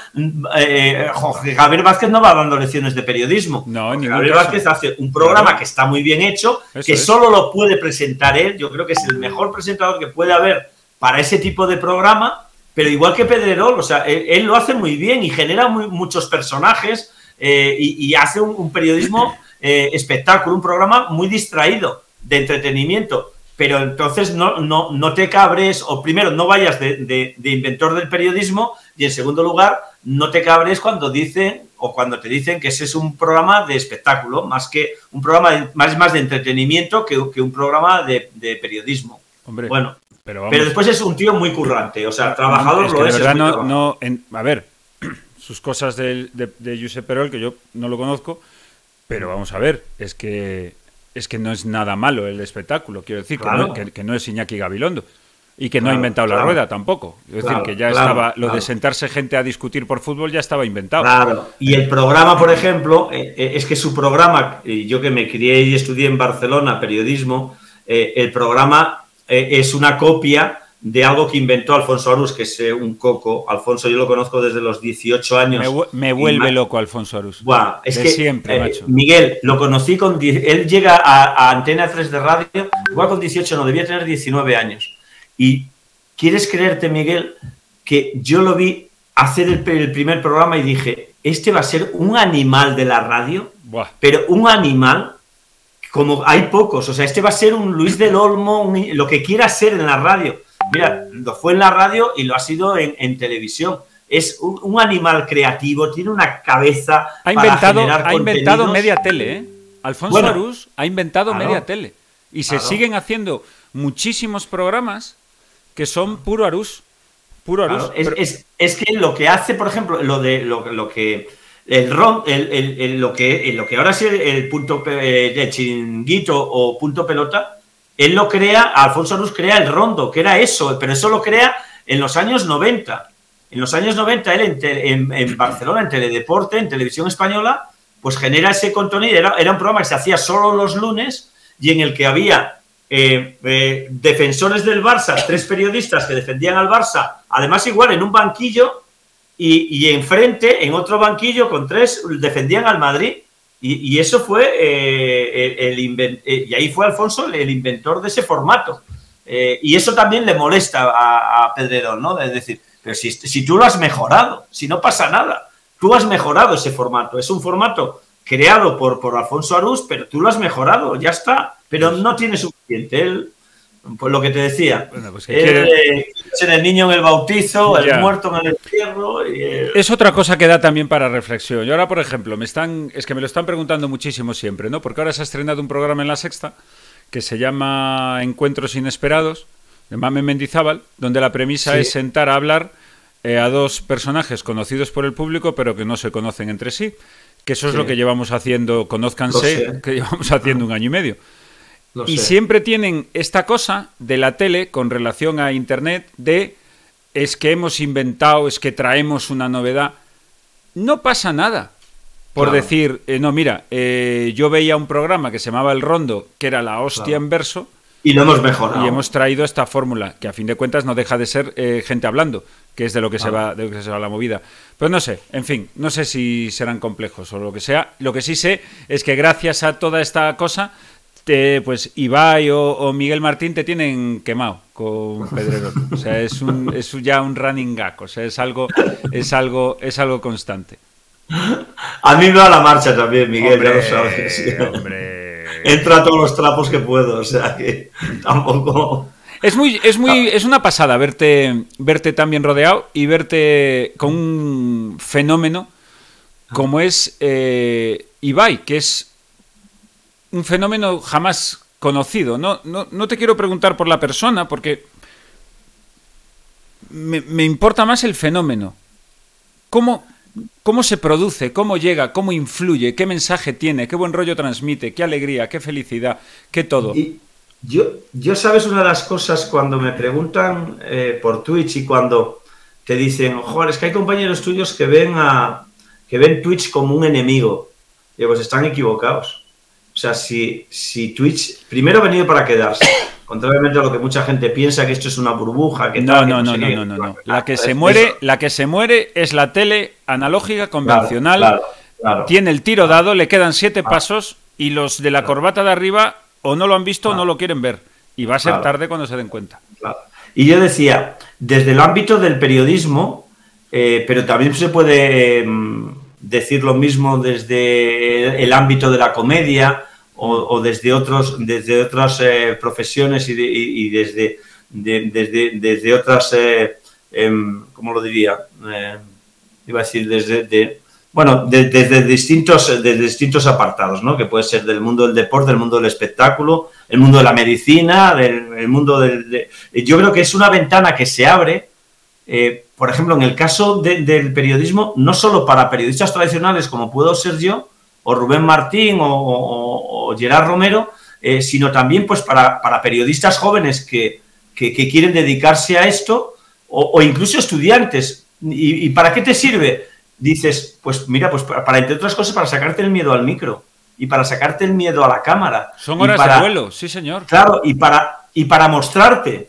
Jorge Gabriel Vázquez no va dando lecciones de periodismo. No, en Jorge ningún Gabriel caso. Vázquez hace un programa que está muy bien hecho, Eso que es. solo lo puede presentar él, yo creo que es el mejor presentador que puede haber para ese tipo de programa, pero igual que Pedrerol, o sea, él lo hace muy bien y genera muchos personajes y hace un periodismo espectáculo, un programa muy distraído, de entretenimiento. Pero entonces no te cabres, o primero, no vayas de inventor del periodismo, y en segundo lugar, no te cabres cuando dicen, o cuando te dicen que ese es un programa de espectáculo, más que un programa más de entretenimiento que un programa de periodismo. Hombre, bueno, pero después es un tío muy currante, o sea, trabajador es que lo de es. verdad a ver, sus cosas de Josep Perol, que yo no lo conozco, pero vamos a ver, es que no es nada malo el espectáculo, quiero decir, claro. que no es Iñaki Gabilondo y que no ha inventado la rueda tampoco. Es decir, que ya estaba, lo de sentarse gente a discutir por fútbol ya estaba inventado. Claro, y el programa, por ejemplo, es que su programa, yo que me crié y estudié en Barcelona, periodismo, el programa es una copia de algo que inventó Alfonso Arús, que es un coco. Alfonso, yo lo conozco desde los 18 años. Me vuelve loco Alfonso Arús. Buah, es que siempre, macho. Miguel, lo conocí con... Él llega a Antena 3 de radio, igual con 18, no, debía tener 19 años. Y ¿quieres creerte, Miguel, que yo lo vi hacer el primer programa y dije, este va a ser un animal de la radio? Buah. Pero un animal... como hay pocos, o sea, este va a ser un Luis del Olmo, lo que quiera ser en la radio. Mira, lo fue en la radio y lo ha sido en televisión. Es un animal creativo, tiene una cabeza para generar contenidos. Ha inventado media tele, ¿eh? Alfonso Arús ha inventado media tele. Y se siguen haciendo muchísimos programas que son puro Arús. Puro Arús. Claro, es que lo que hace, por ejemplo, lo que ahora es el punto de chiringuito o punto pelota, él lo crea, Alfonso Arús crea el rondo, que era eso, pero eso lo crea en los años 90. En los años 90 él en Barcelona, en Teledeporte, en Televisión Española, pues genera ese contenido, era un programa que se hacía solo los lunes y en el que había defensores del Barça, 3 periodistas que defendían al Barça, además igual en un banquillo, y enfrente, en otro banquillo, con 3, defendían al Madrid. Y eso fue y ahí fue Alfonso el inventor de ese formato. Y eso también le molesta a Pedrerol, ¿no? Es decir, pero si tú lo has mejorado, si no pasa nada, tú has mejorado ese formato. Es un formato creado por Alfonso Arús, pero tú lo has mejorado, ya está. Pero no tiene suficiente. Él, pues lo que te decía, bueno, pues ser el niño en el bautizo, el muerto en el entierro. Es otra cosa que da también para reflexión. Yo ahora, por ejemplo, es que me lo están preguntando muchísimo siempre, ¿no? Porque ahora se ha estrenado un programa en La Sexta que se llama Encuentros Inesperados, de Mame Mendizábal, donde la premisa es sentar a hablar a 2 personajes conocidos por el público, pero que no se conocen entre sí. Que eso es lo que llevamos haciendo, conózcanse, que llevamos haciendo 1 año y medio. Y siempre tienen esta cosa de la tele con relación a Internet de es que hemos inventado, es que traemos una novedad. No pasa nada por decir, no, mira, yo veía un programa que se llamaba El Rondo, que era la hostia en verso. Y lo hemos mejorado. Y hemos traído esta fórmula, que a fin de cuentas no deja de ser gente hablando, que es de lo que se va la movida. Pero no sé, en fin, no sé si serán complejos o lo que sea. Lo que sí sé es que gracias a toda esta cosa... pues Ibai o Miguel Martín te tienen quemado con Pedrerol. O sea, es ya un running gag. O sea, es algo constante. A mí me va la marcha también, Miguel, hombre, ya lo sabes. Sí. Hombre. Entra a todos los trapos que puedo, o sea que tampoco. Es una pasada verte tan bien rodeado y verte con un fenómeno como es Ibai, que es un fenómeno jamás conocido. No te quiero preguntar por la persona, porque me importa más el fenómeno. ¿Cómo se produce? ¿Cómo llega? ¿Cómo influye? ¿Qué mensaje tiene? ¿Qué buen rollo transmite? ¿Qué alegría? ¿Qué felicidad? ¿Qué todo? Y yo sabes, una de las cosas cuando me preguntan por Twitch y cuando te dicen, joder, es que hay compañeros tuyos que ven Twitch como un enemigo. Digo, pues están equivocados. O sea, si Twitch primero ha venido para quedarse, contrariamente a lo que mucha gente piensa, que esto es una burbuja, que no. La que se muere es la tele analógica convencional. Claro. Tiene el tiro dado, le quedan 7 pasos y los de la corbata de arriba o no lo han visto o no lo quieren ver. Y va a ser tarde cuando se den cuenta. Claro. Y yo decía, desde el ámbito del periodismo, pero también se puede decir lo mismo desde el ámbito de la comedia o desde otras profesiones y desde otras, ¿cómo lo diría? Iba a decir desde distintos apartados, ¿no? Que puede ser del mundo del deporte, del mundo del espectáculo, el mundo de la medicina, el mundo yo creo que es una ventana que se abre, por ejemplo, en el caso del periodismo, no solo para periodistas tradicionales como puedo ser yo, o Rubén Martín o Gerard Romero, sino también pues para periodistas jóvenes que quieren dedicarse a esto, o incluso estudiantes. ¿Y para qué te sirve? Dices, pues mira, pues para entre otras cosas, para sacarte el miedo al micro y para sacarte el miedo a la cámara. Son horas de vuelo, sí señor. Claro, y para mostrarte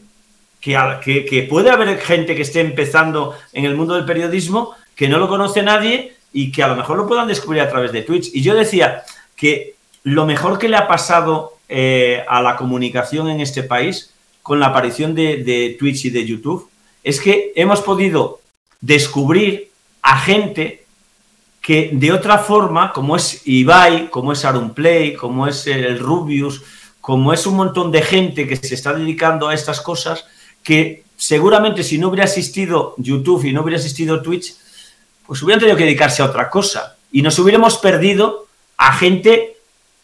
que puede haber gente que esté empezando en el mundo del periodismo, que no lo conoce nadie y que a lo mejor lo puedan descubrir a través de Twitch. Y yo decía que lo mejor que le ha pasado a la comunicación en este país con la aparición de Twitch y de YouTube es que hemos podido descubrir a gente que de otra forma, como es Ibai, como es Auronplay, como es el Rubius, como es un montón de gente que se está dedicando a estas cosas, que seguramente si no hubiera existido YouTube y no hubiera existido Twitch, pues hubieran tenido que dedicarse a otra cosa. Y nos hubiéramos perdido a gente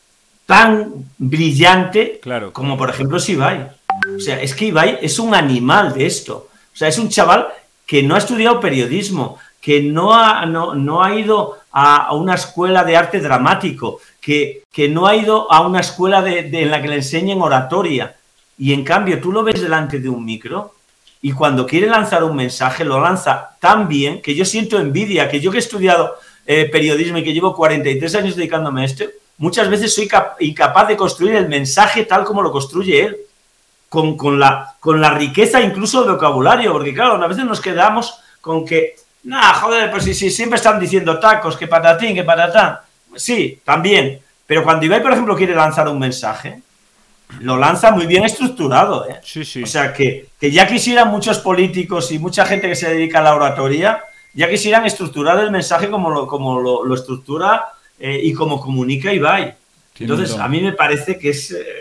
tan brillante, claro, como por ejemplo es Ibai. O sea, es que Ibai es un animal de esto. O sea, es un chaval que no ha estudiado periodismo, que no ha ido a una escuela de arte dramático, que no ha ido a una escuela en la que le enseñen oratoria. Y en cambio tú lo ves delante de un micro y cuando quiere lanzar un mensaje lo lanza tan bien que yo siento envidia, que yo que he estudiado periodismo y que llevo 43 años dedicándome a esto, muchas veces soy incapaz de construir el mensaje tal como lo construye él, con la riqueza incluso de vocabulario, porque claro, a veces nos quedamos con que, joder, pues si siempre están diciendo tacos, que patatín, que patatán. Sí, también, pero cuando Ibai, por ejemplo, quiere lanzar un mensaje, lo lanza muy bien estructurado, ¿eh? Sí. O sea, que ya quisieran muchos políticos y mucha gente que se dedica a la oratoria, ya quisieran estructurar el mensaje como lo estructura y como comunica Ibai. Entonces, a mí me parece que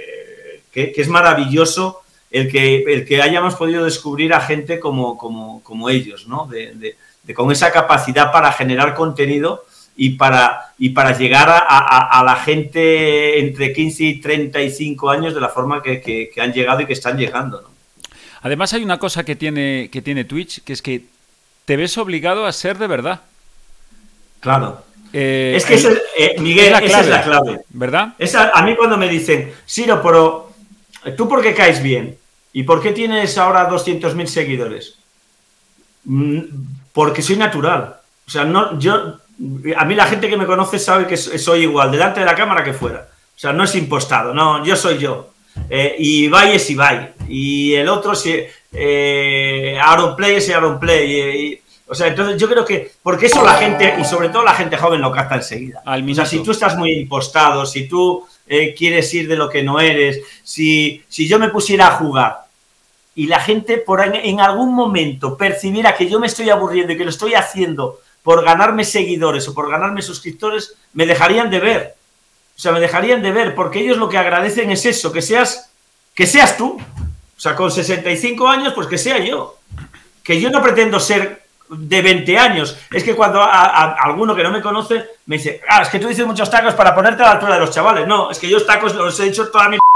es maravilloso el que hayamos podido descubrir a gente como ellos, ¿no? Con esa capacidad para generar contenido y para llegar a la gente entre 15 y 35 años de la forma que han llegado y que están llegando, ¿no? Además hay una cosa que tiene Twitch, que es que te ves obligado a ser de verdad. Claro. Es que Miguel, esa es la clave. ¿Verdad? A mí cuando me dicen, Siro, pero ¿tú por qué caes bien? ¿Y por qué tienes ahora 200.000 seguidores? Porque soy natural. O sea, a mí la gente que me conoce sabe que soy igual, delante de la cámara que fuera. O sea, no es impostado, no, yo soy yo. Y Ibai es Ibai. Y el otro, Auronplay es Auronplay. O sea, entonces yo creo que, porque eso la gente, y sobre todo la gente joven, lo capta enseguida. O sea, si tú estás muy impostado, si tú quieres ir de lo que no eres, si yo me pusiera a jugar y la gente en algún momento percibiera que yo me estoy aburriendo y que lo estoy haciendo por ganarme seguidores o por ganarme suscriptores, me dejarían de ver. O sea, me dejarían de ver, porque ellos lo que agradecen es eso, que seas tú. O sea, con 65 años, pues que sea yo. Que yo no pretendo ser de 20 años. Es que cuando alguno que no me conoce me dice, es que tú dices muchos tacos para ponerte a la altura de los chavales. No, es que yo tacos los he dicho toda mi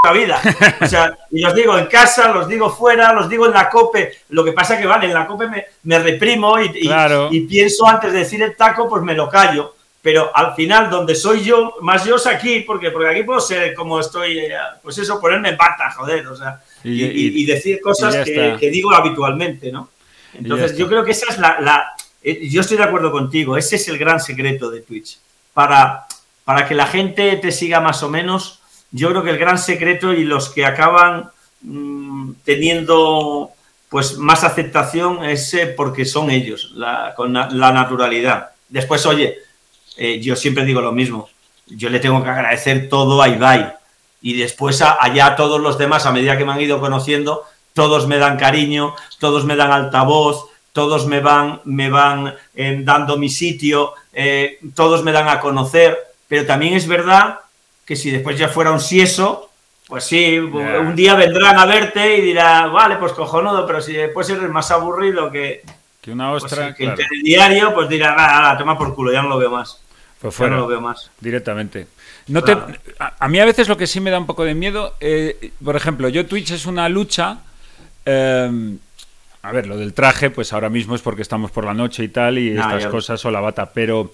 vida. O sea, y los digo en casa, los digo fuera, los digo en la COPE. Lo que pasa que, vale, en la COPE me reprimo y pienso antes de decir el taco, pues me lo callo. Pero al final, donde soy yo, más yo es aquí, porque aquí puedo ser como estoy, pues eso, ponerme en bata, joder, o sea, y decir cosas que digo habitualmente, ¿no? Entonces, yo creo que esa es yo estoy de acuerdo contigo, ese es el gran secreto de Twitch. Para que la gente te siga más o menos, yo creo que el gran secreto y los que acaban teniendo pues más aceptación es porque son ellos, con la naturalidad. Después, oye, yo siempre digo lo mismo, yo le tengo que agradecer todo a Ibai y después allá a todos los demás, a medida que me han ido conociendo, todos me dan cariño, todos me dan altavoz, todos me van dando mi sitio, todos me dan a conocer, pero también es verdad que si después ya fuera un sieso, pues sí, un día vendrán a verte y dirán, vale, pues cojonudo, pero si después eres más aburrido que una ostra, pues, que el telediario, pues dirán, nada, toma por culo, ya no lo veo más. Pues fuera, ya no lo veo más. Directamente. A mí a veces lo que sí me da un poco de miedo, por ejemplo, Twitch es una lucha... a ver, lo del traje, pues ahora mismo es porque estamos por la noche y tal, y estas cosas o la bata, pero...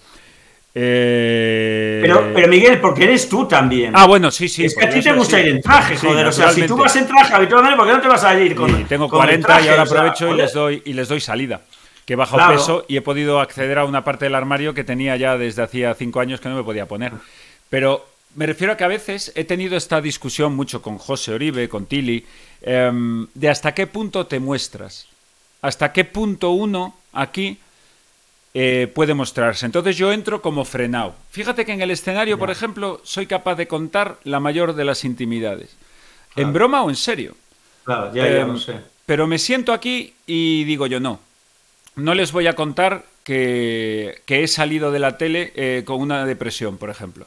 Pero Miguel, porque eres tú también. Ah, bueno, sí. Es que a ti te gusta ir en traje, joder. O sea, si tú vas en traje habitualmente, ¿por qué no te vas a ir con y tengo 40 traje, y ahora aprovecho y les doy salida. Que he bajado peso y he podido acceder a una parte del armario que tenía ya desde hacía 5 años que no me podía poner. Pero me refiero a que a veces he tenido esta discusión mucho con José Oribe, con Tili, de hasta qué punto te muestras. Hasta qué punto uno aquí puede mostrarse. Entonces yo entro como frenado. Fíjate que en el escenario, por ejemplo, soy capaz de contar la mayor de las intimidades. Claro. ¿En broma o en serio? Claro, ya lo sé. Pero me siento aquí y digo yo, no les voy a contar que he salido de la tele con una depresión, por ejemplo.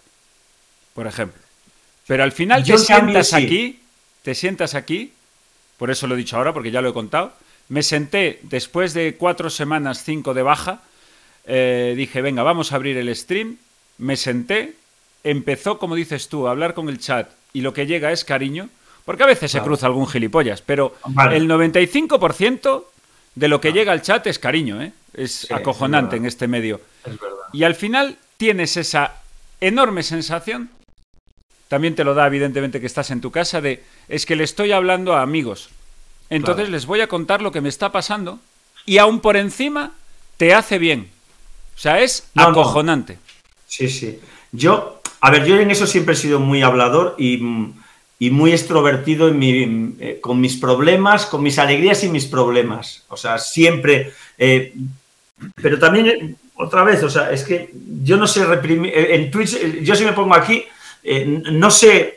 Pero al final te sientas aquí, por eso lo he dicho ahora, porque ya lo he contado. Me senté después de 4 semanas, 5 de baja, dije, venga, vamos a abrir el stream, me senté, empezó, como dices tú, a hablar con el chat y lo que llega es cariño, porque a veces se cruza algún gilipollas, pero el 95% de lo que llega al chat es cariño, es acojonante en este medio. Es verdad. Y al final tienes esa enorme sensación, también te lo da evidentemente que estás en tu casa, es que le estoy hablando a amigos. Entonces les voy a contar lo que me está pasando y aún por encima te hace bien. O sea, es acojonante. Sí. Yo en eso siempre he sido muy hablador y muy extrovertido con mis problemas, con mis alegrías y mis problemas. O sea, siempre... pero también, otra vez, o sea, es que yo no sé reprimir... En Twitch, yo si me pongo aquí, no sé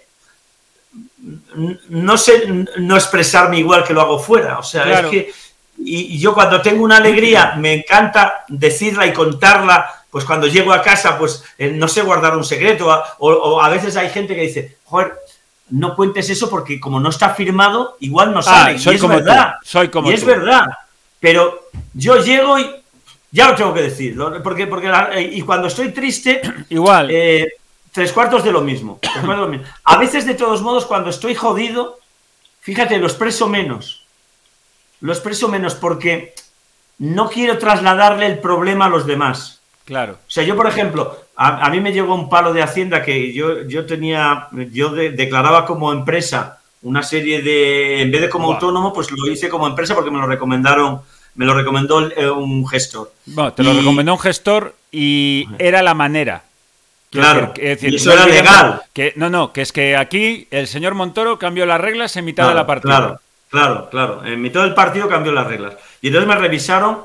no expresarme igual que lo hago fuera. O sea, claro. Es que... Y yo cuando tengo una alegría me encanta decirla y contarla, pues cuando llego a casa, pues no sé guardar un secreto, o a veces hay gente que dice, joder, no cuentes eso porque como no está firmado, igual no sale. Y es verdad. Y es verdad. Pero yo llego y ya lo tengo que decir, porque y cuando estoy triste, igual. 3/4 de lo mismo. A veces, de todos modos, cuando estoy jodido, fíjate, lo expreso menos. Lo expreso menos porque no quiero trasladarle el problema a los demás. Claro. O sea, yo, por ejemplo, a mí me llegó un palo de Hacienda que yo declaraba como empresa una serie de... En vez de como autónomo, pues lo hice como empresa porque me lo recomendó un gestor. Bueno, te lo recomendó un gestor y era la manera. Claro, decir, y eso era legal. Que es que aquí el señor Montoro cambió las reglas en mitad de la partida. Claro. En mitad del partido cambió las reglas. Y entonces me revisaron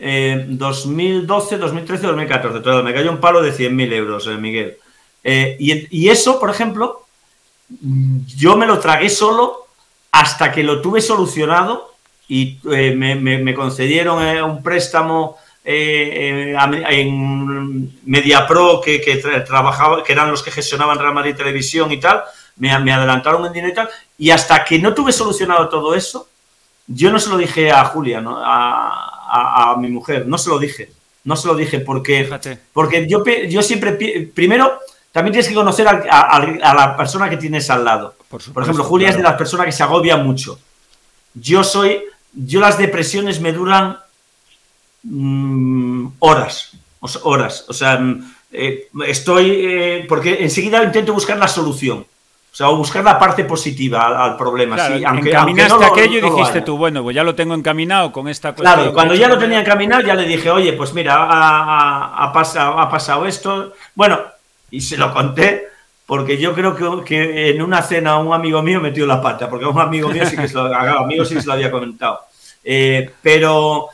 2012, 2013, 2014. Todo, me cayó un palo de 100.000 euros, Miguel. Y eso, por ejemplo, yo me lo tragué solo hasta que lo tuve solucionado y me concedieron un préstamo en MediaPro que trabajaba, que eran los que gestionaban Real Madrid Televisión y tal. Me adelantaron en dinero y tal, y hasta que no tuve solucionado todo eso, yo no se lo dije a Julia, ¿no? a mi mujer, no se lo dije porque yo siempre, primero, también tienes que conocer a la persona que tienes al lado. Por ejemplo, Julia es de las personas que se agobia mucho. Yo las depresiones me duran horas. O sea, porque enseguida intento buscar la solución. O sea, o buscar la parte positiva al problema. Claro, sí, encaminaste aquello y dijiste tú, bueno, pues ya lo tengo encaminado con esta cuestión. Claro, cuando ya lo tenía encaminado, ya le dije, oye, pues mira, ha pasado esto. Bueno, y se lo conté, porque yo creo que en una cena un amigo mío metió la pata, porque a un amigo mío sí que se lo había comentado. Pero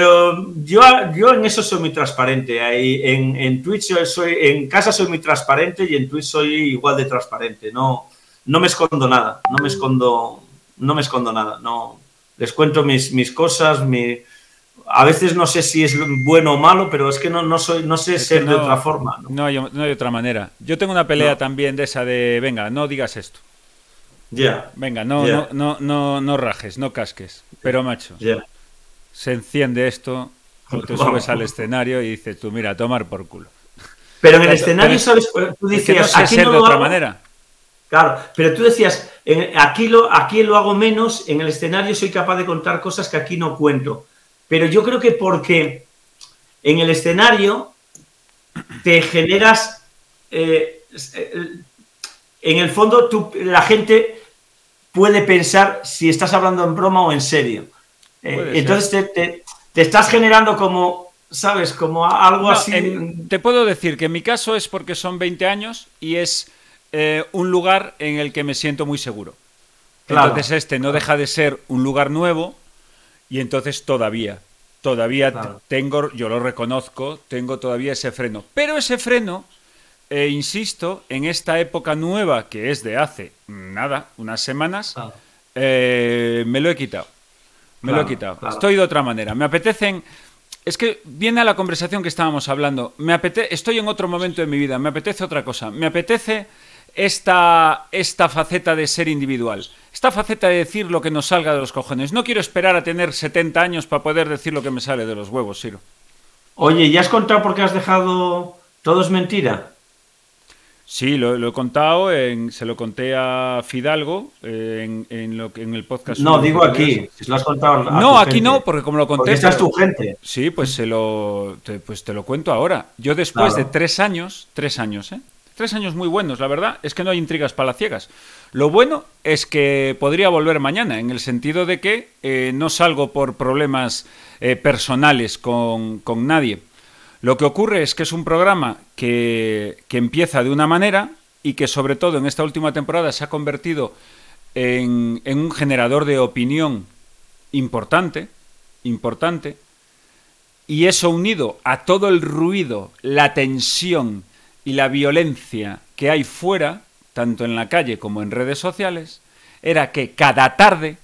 yo en eso soy muy transparente. En Twitch en casa soy muy transparente y en Twitch soy igual de transparente. No me escondo nada. No me escondo nada. No les cuento mis cosas. A veces no sé si es bueno o malo, pero es que no sé ser de otra forma. No hay otra manera. Yo tengo una pelea también de esa de, venga, no digas esto. Ya. Venga, no rajes, no casques. Pero macho. Se enciende esto, o te subes al escenario y dices tú, mira, a tomar por culo. Pero en el escenario, ¿sabes? Tú decías, aquí no de otra manera. Claro, pero tú decías, aquí lo hago menos, en el escenario soy capaz de contar cosas que aquí no cuento. Pero yo creo que porque en el escenario te generas, en el fondo la gente puede pensar si estás hablando en broma o en serio. Entonces te estás generando como, ¿sabes? Como algo así. Te puedo decir que en mi caso es porque son 20 años y es un lugar en el que me siento muy seguro. Claro, entonces no deja de ser un lugar nuevo y entonces todavía claro. Tengo, yo lo reconozco, tengo todavía ese freno. Pero ese freno, insisto, en esta época nueva que es de hace, unas semanas, claro. Me lo he quitado. Claro. Estoy de otra manera. Me apetecen... Es que viene a la conversación que estábamos hablando. Estoy en otro momento de mi vida. Me apetece otra cosa. Me apetece esta faceta de ser individual. Esta faceta de decir lo que nos salga de los cojones. No quiero esperar a tener 70 años para poder decir lo que me sale de los huevos, Siro. Oye, ¿ya has contado por qué has dejado Todo es mentira? Sí, lo he contado, se lo conté a Fidalgo en el podcast. No, digo aquí, si lo has contado a no, aquí gente. No, porque como lo conté... Porque esta es tu gente. Sí, pues te lo cuento ahora. Yo después de 3 años, 3 años, 3 años muy buenos, la verdad, es que no hay intrigas palaciegas. Lo bueno es que podría volver mañana, en el sentido de que no salgo por problemas personales con nadie. Lo que ocurre es que es un programa que empieza de una manera y que sobre todo en esta última temporada se ha convertido en un generador de opinión importante, y eso unido a todo el ruido, la tensión y la violencia que hay fuera, tanto en la calle como en redes sociales, era que cada tarde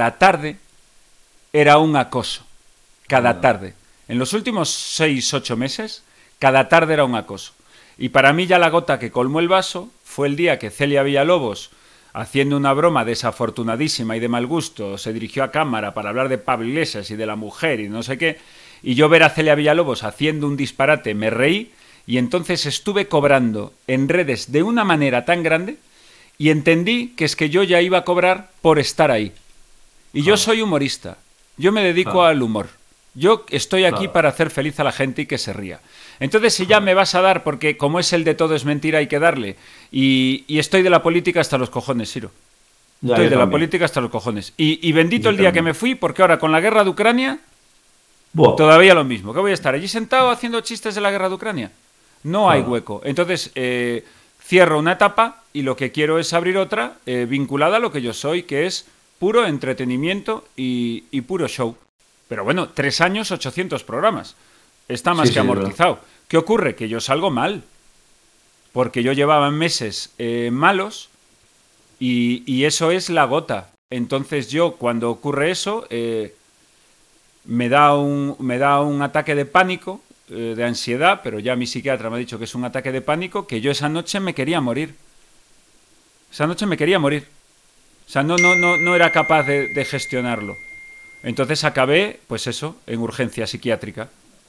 era un acoso, cada tarde. En los últimos 6-8 meses, cada tarde era un acoso. Y para mí ya la gota que colmó el vaso fue el día que Celia Villalobos, haciendo una broma desafortunadísima y de mal gusto, se dirigió a cámara para hablar de Pablo Iglesias y de la mujer y no sé qué, y yo ver a Celia Villalobos haciendo un disparate me reí, y entonces estuve cobrando en redes de una manera tan grande y entendí que es que yo ya iba a cobrar por estar ahí. Y yo soy humorista, yo me dedico al humor. Yo estoy aquí para hacer feliz a la gente y que se ría. Entonces, si ya me vas a dar, porque como es el de todo es mentira, hay que darle. Y estoy de la política hasta los cojones, Siro. Estoy de la política hasta los cojones. Y bendito el día que me fui, porque ahora con la guerra de Ucrania, todavía lo mismo. ¿Qué voy a estar allí sentado haciendo chistes de la guerra de Ucrania? No hay hueco. Entonces, cierro una etapa y lo que quiero es abrir otra vinculada a lo que yo soy, que es puro entretenimiento y puro show. Pero bueno, 3 años, 800 programas. Está más que amortizado. ¿Verdad? ¿Qué ocurre? Que yo salgo mal. Porque yo llevaba meses malos y eso es la gota. Entonces yo, cuando ocurre eso, me da un ataque de pánico, de ansiedad, pero ya mi psiquiatra me ha dicho que es un ataque de pánico, que yo esa noche me quería morir. Esa noche me quería morir. O sea, no era capaz de gestionarlo. Entonces acabé, pues eso, en urgencia psiquiátrica.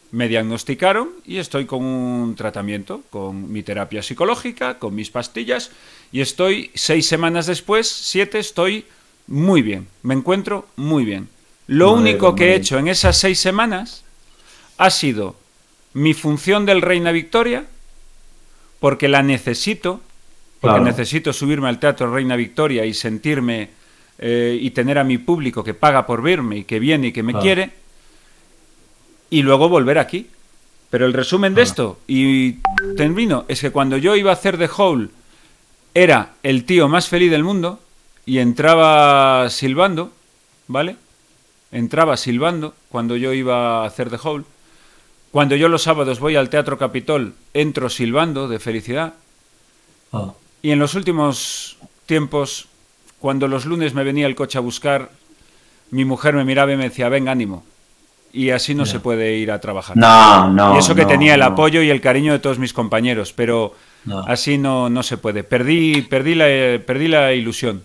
Me diagnosticaron y estoy con un tratamiento, con mi terapia psicológica, con mis pastillas, y estoy 6 semanas después, 7, estoy muy bien, me encuentro muy bien. Lo único que he hecho en esas 6 semanas ha sido mi función del Reina Victoria, porque la necesito, porque necesito subirme al Teatro Reina Victoria y sentirme y tener a mi público que paga por verme y que viene y que me quiere, y luego volver aquí. Pero el resumen de esto, y termino, es que cuando yo iba a hacer The Hole era el tío más feliz del mundo y entraba silbando, ¿vale? Entraba silbando cuando yo iba a hacer The Hole. Cuando yo los sábados voy al Teatro Capitol, entro silbando de felicidad. Y en los últimos tiempos, cuando los lunes me venía el coche a buscar, mi mujer me miraba y me decía, venga, ánimo. Y así no se puede ir a trabajar. Y eso que tenía el apoyo y el cariño de todos mis compañeros, pero así no se puede. Perdí la ilusión,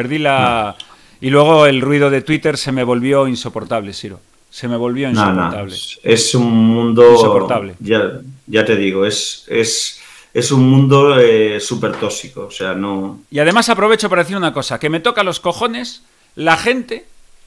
y luego el ruido de Twitter se me volvió insoportable, Siro. Se me volvió insoportable. Es un mundo insoportable. Ya te digo, es un mundo súper tóxico, o sea, no. Y además aprovecho para decir una cosa, que me toca los cojones la gente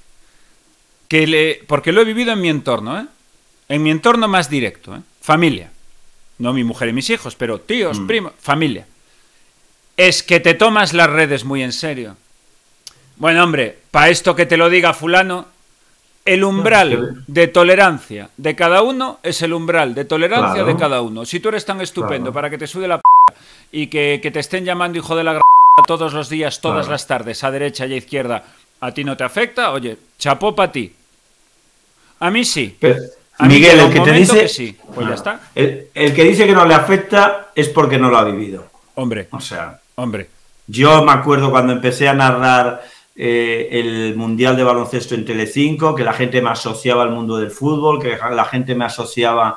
porque lo he vivido en mi entorno, en mi entorno más directo, familia, no mi mujer y mis hijos, pero tíos, primos, familia. Es que te tomas las redes muy en serio. Bueno, hombre, para esto que te lo diga fulano, el umbral de tolerancia de cada uno es el umbral de tolerancia de cada uno. Si tú eres tan estupendo para que te sude la p*** y que te estén llamando hijo de la todos los días, todas las tardes, a derecha y a izquierda, ¿a ti no te afecta? Oye, chapó para ti. A mí sí. Pero, a Miguel, el que te dice que sí. Pues ya está. El que dice que no le afecta es porque no lo ha vivido. Hombre. O sea, yo me acuerdo cuando empecé a narrar el Mundial de Baloncesto en Telecinco, que la gente me asociaba al mundo del fútbol, que la gente me asociaba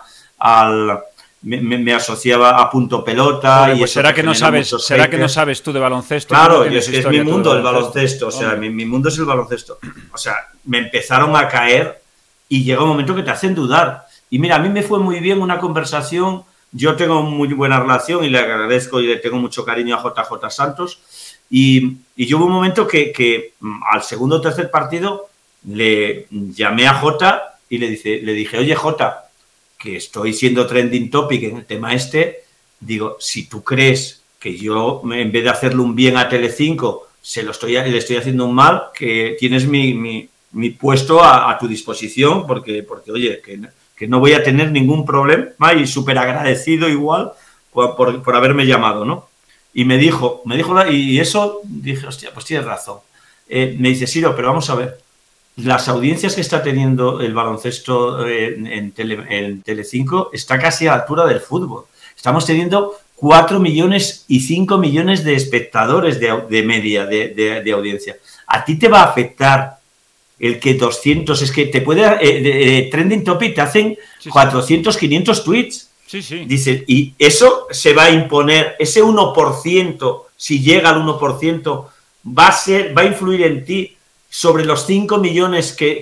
me asociaba a Punto Pelota. Hombre, pues será que no sabes tú de baloncesto. Claro, es mi mundo el baloncesto. O sea, mi mundo es el baloncesto. O sea, me empezaron a caer y llega un momento que te hacen dudar. Y mira, a mí me fue muy bien una conversación. Yo tengo muy buena relación y le agradezco y le tengo mucho cariño a JJ Santos. Y yo hubo un momento que al segundo o tercer partido le llamé a Jota y le dije, oye Jota, que estoy siendo trending topic en el tema digo, si tú crees que yo, en vez de hacerle un bien a Telecinco, le estoy haciendo un mal, que tienes mi puesto a tu disposición, porque oye, que no voy a tener ningún problema y súper agradecido igual por haberme llamado, ¿no? Y me dijo, y eso dije, hostia, pues tienes razón. Me dice, Siro, pero vamos a ver, las audiencias que está teniendo el baloncesto en Telecinco está casi a la altura del fútbol. Estamos teniendo 4 millones y 5 millones de espectadores de media de audiencia. ¿A ti te va a afectar el que 200, es que te puede, Trending Topic te hacen 400, 500 tweets? Sí. Dice, y eso se va a imponer, ese 1%, si llega al 1%, va a influir en ti sobre los 5 millones que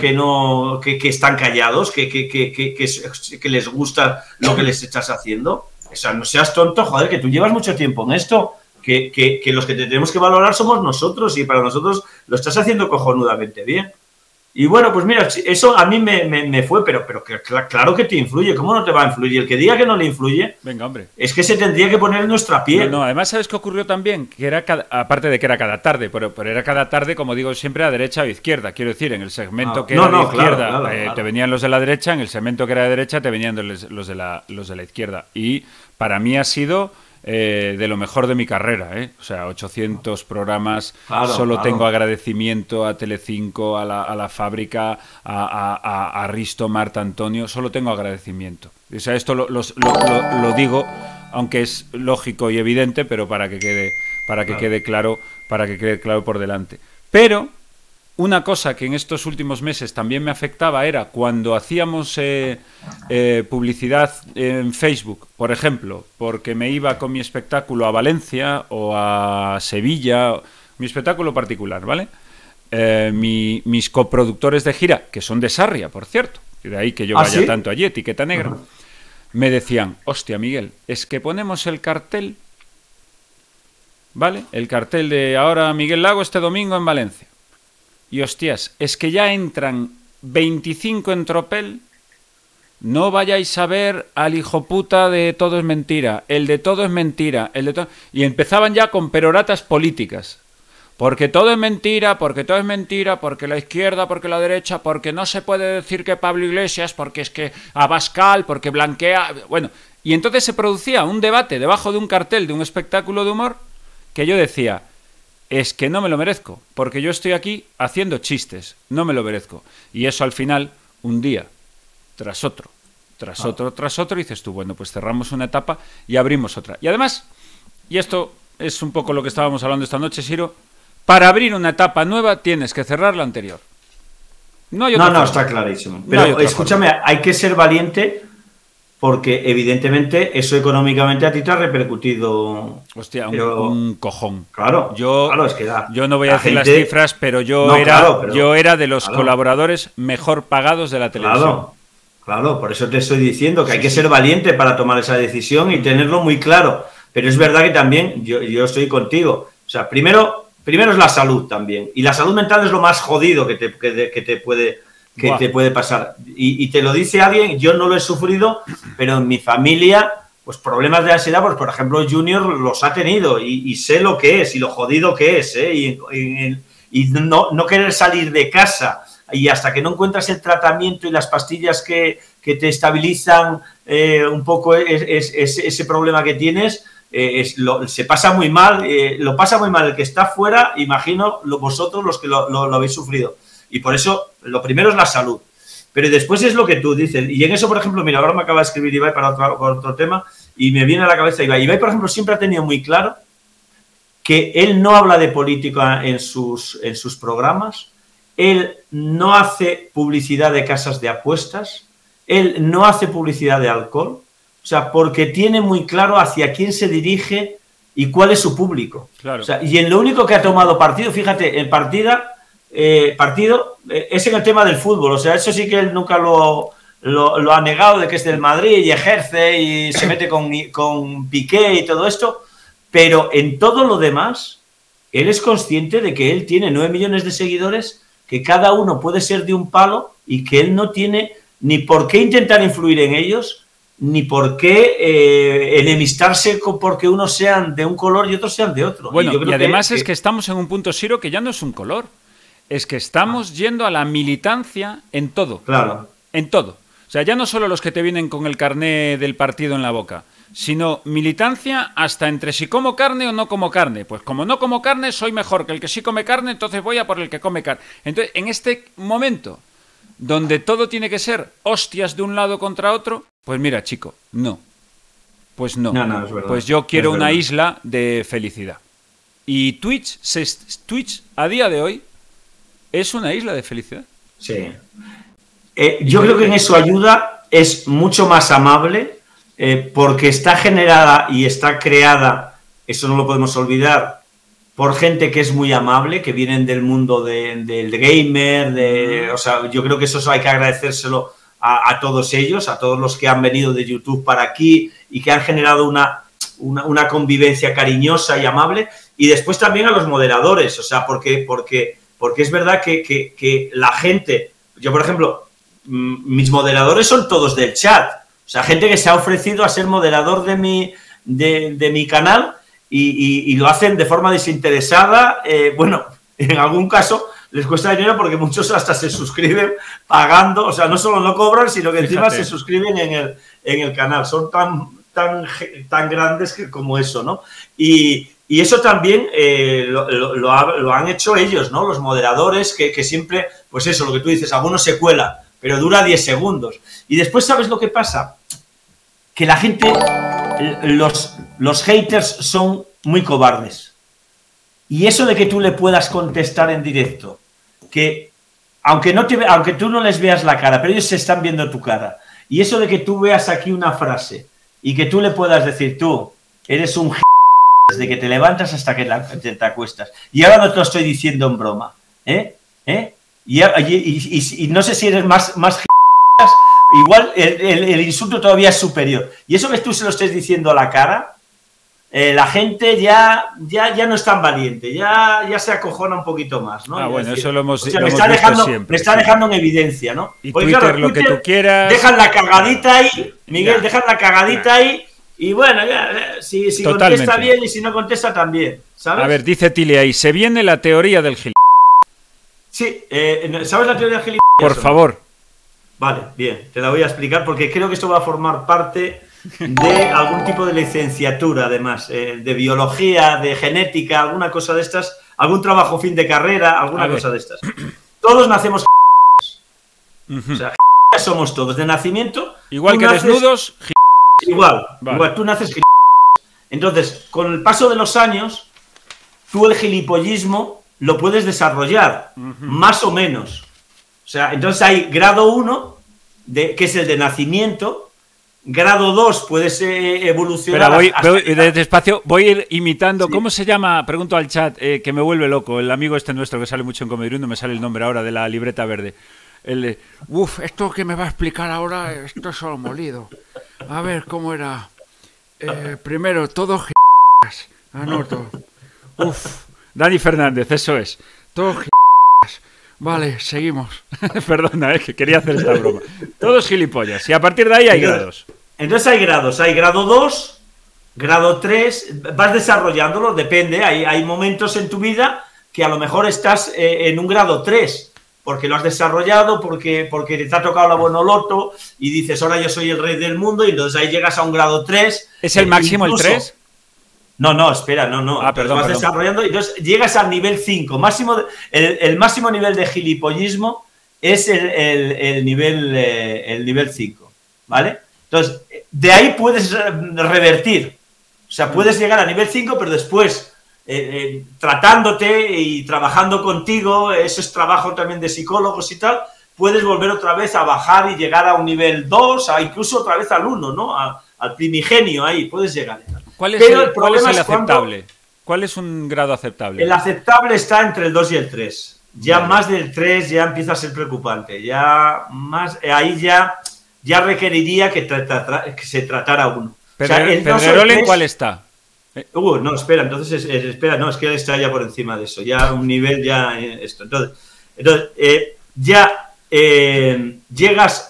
están callados, que les gusta lo que les estás haciendo. O sea, no seas tonto, joder, que tú llevas mucho tiempo en esto, que los que te tenemos que valorar somos nosotros, y para nosotros lo estás haciendo cojonudamente bien. Y bueno, pues mira, eso a mí me fue, pero claro que te influye. ¿Cómo no te va a influir? El que diga que no le influye, venga, hombre, es que se tendría que poner en nuestra piel. No, además, ¿sabes qué ocurrió también? Que era aparte de que era cada tarde, pero era cada tarde, como digo siempre, a derecha o izquierda. Quiero decir, en el segmento que era de izquierda claro. Te venían los de la derecha, en el segmento que era de derecha te venían los de la izquierda. Y para mí ha sido de lo mejor de mi carrera, o sea, 800 programas, solo tengo agradecimiento a Telecinco, a la fábrica, a Risto, Marta, Antonio, solo tengo agradecimiento. O sea, esto lo digo, aunque es lógico y evidente, pero para que quede claro por delante. Pero una cosa que en estos últimos meses también me afectaba era cuando hacíamos publicidad en Facebook, por ejemplo, porque me iba con mi espectáculo a Valencia o a Sevilla, mi espectáculo particular, ¿vale? Mis coproductores de gira, que son de Sarria, por cierto, de ahí que yo ¿Ah, vaya sí? tanto allí, etiqueta negra, me decían, hostia, Miguel, es que ponemos el cartel, ¿vale? El cartel de ahora Miguel Lago este domingo en Valencia. Y hostias, es que ya entran 25 en tropel. No vayáis a ver al hijo puta de todo es mentira, el de todo es mentira, el de todo... Y empezaban ya con peroratas políticas. Porque todo es mentira, porque todo es mentira, porque la izquierda, porque la derecha, porque no se puede decir que Pablo Iglesias, porque es que Abascal, porque blanquea... Bueno, y entonces se producía un debate debajo de un cartel de un espectáculo de humor que yo decía, es que no me lo merezco, porque yo estoy aquí haciendo chistes, no me lo merezco. Y eso al final, un día... tras otro, tras otro, y dices tú, bueno, pues cerramos una etapa y abrimos otra. Y además, y esto es un poco lo que estábamos hablando esta noche, Siro, para abrir una etapa nueva tienes que cerrar la anterior. No hay otra forma. Está clarísimo. Pero escúchame, hay que ser valiente porque evidentemente eso económicamente a ti te ha repercutido. Hostia, pero... un cojón. Claro, yo es que yo no voy a decir gente... las cifras, pero yo era de los colaboradores mejor pagados de la televisión. Claro, por eso te estoy diciendo que hay que ser valiente para tomar esa decisión y tenerlo muy claro. Pero es verdad que también yo estoy contigo. O sea, primero es la salud también. Y la salud mental es lo más jodido que te puede pasar. Y te lo dice alguien, yo no lo he sufrido, pero en mi familia, pues problemas de ansiedad, pues por ejemplo Junior los ha tenido y sé lo que es y lo jodido que es, ¿eh? Y no querer salir de casa. Y hasta que no encuentras el tratamiento y las pastillas que te estabilizan un poco ese problema que tienes, se pasa muy mal, lo pasa muy mal el que está fuera, imagino vosotros los que lo habéis sufrido. Y por eso lo primero es la salud. Pero después es lo que tú dices. Y en eso, por ejemplo, mira, ahora me acaba de escribir Ibai para otro tema y me viene a la cabeza Ibai. Ibai, por ejemplo, siempre ha tenido muy claro que él no habla de política en sus programas. Él no hace publicidad de casas de apuestas, él no hace publicidad de alcohol, o sea, porque tiene muy claro hacia quién se dirige y cuál es su público. Claro. O sea, y en lo único que ha tomado partido, fíjate, partido es en el tema del fútbol, o sea, eso sí que él nunca lo ha negado, de que es del Madrid y ejerce y se mete con Piqué y todo esto, pero en todo lo demás, él es consciente de que él tiene 9 millones de seguidores, que cada uno puede ser de un palo y que él no tiene ni por qué intentar influir en ellos, ni por qué enemistarse porque unos sean de un color y otros sean de otro. Bueno, y además es que estamos en un punto, Siro, que ya no es un color. Es que estamos yendo a la militancia en todo. Claro. En todo. O sea, ya no solo los que te vienen con el carné del partido en la boca, sino militancia hasta entre si como carne o no como carne. Pues como no como carne, soy mejor que el que sí come carne, entonces voy a por el que come carne. Entonces, en este momento, donde todo tiene que ser hostias de un lado contra otro, pues mira, chico, no. Pues no. No, es verdad. Pues yo quiero una isla de felicidad. Y Twitch a día de hoy es una isla de felicidad. Sí. Yo creo que en eso ayuda, es mucho más amable, porque está generada y está creada, eso no lo podemos olvidar, por gente que es muy amable, que vienen del mundo del gamer, o sea, yo creo que eso hay que agradecérselo a todos ellos, a todos los que han venido de YouTube para aquí y que han generado una convivencia cariñosa y amable, y después también a los moderadores, o sea, porque es verdad que la gente, yo por ejemplo, mis moderadores son todos del chat, o sea, gente que se ha ofrecido a ser moderador de mi canal y lo hacen de forma desinteresada, bueno, en algún caso les cuesta dinero porque muchos hasta se suscriben pagando, o sea, no solo no cobran, sino que encima se suscriben en el canal, son tan grandes como eso, ¿no? Y eso también lo han hecho ellos, ¿no? Los moderadores que siempre, pues eso, lo que tú dices, algunos se cuelan, pero dura 10 segundos. Y después, ¿sabes lo que pasa? Que la gente, los haters son muy cobardes. Y eso de que tú le puedas contestar en directo, que aunque tú no les veas la cara, pero ellos se están viendo tu cara, y eso de que tú veas aquí una frase y que tú le puedas decir, tú eres un desde que te levantas hasta que te acuestas. Y ahora no te lo estoy diciendo en broma. Y no sé si eres más igual el insulto todavía es superior. Y eso que tú se lo estés diciendo a la cara, la gente ya no es tan valiente, ya se acojona un poquito más, ¿no? Bueno, decir, eso lo hemos, o sea, lo me hemos está visto dejando, siempre. me está dejando en evidencia, ¿no? Y porque, Twitter, claro, lo que tú quieras. Dejan la cagadita ahí, Miguel, Ya. dejan la cagadita ahí, y bueno, si contesta bien y si no contesta también, ¿sabes? A ver, dice Tilly ahí, se viene la teoría del gil... Sí, ¿sabes la teoría del gilipollas? Por favor. Vale, bien, te la voy a explicar porque creo que esto va a formar parte de algún tipo de licenciatura, además, de biología, de genética, alguna cosa de estas, algún trabajo fin de carrera, alguna cosa de estas. Todos nacemos o sea, somos todos de nacimiento. Igual que naces, desnudos, igual, vale. Igual, tú naces Entonces, con el paso de los años, tú el gilipollismo lo puedes desarrollar, más o menos. O sea, entonces hay grado 1, que es el de nacimiento, grado 2 puedes evolucionar. Pero voy despacio, voy a ir imitando. Sí. ¿Cómo se llama? Pregunto al chat, que me vuelve loco. El amigo este nuestro que sale mucho en Comedrún, no me sale el nombre ahora, de la libreta verde. Esto que me va a explicar ahora, esto es solo molido. A ver, ¿cómo era? Primero, todo anoto. Dani Fernández, eso es. Todo Vale, seguimos. Perdona, que quería hacer esta broma. Todos gilipollas. Y a partir de ahí hay grados. Entonces hay grados. Hay grado 2, grado 3. Vas desarrollándolo, depende. Hay momentos en tu vida que a lo mejor estás en un grado 3. Porque lo has desarrollado, porque te ha tocado la buenoloto y dices, ahora yo soy el rey del mundo, y entonces ahí llegas a un grado 3. ¿Es el máximo incluso, el 3? No, espera, no. Perdón. Desarrollando y entonces llegas al nivel 5. El máximo nivel de gilipollismo es el nivel 5, ¿vale? Entonces, de ahí puedes revertir. O sea, puedes llegar a nivel 5, pero después, tratándote y trabajando contigo, eso es trabajo también de psicólogos y tal, puedes volver otra vez a bajar y llegar a un nivel 2, incluso otra vez al 1, ¿no? Al primigenio, ahí puedes llegar. ¿Cuál es el aceptable? ¿Cuál es un grado aceptable? El aceptable está entre el 2 y el 3. Ya más del 3 ya empieza a ser preocupante. Ahí ya requeriría que se tratara uno. ¿Pedrerol en cuál está? No, espera, entonces espera, no, es que él está ya por encima de eso, ya un nivel ya esto. Entonces ya llegas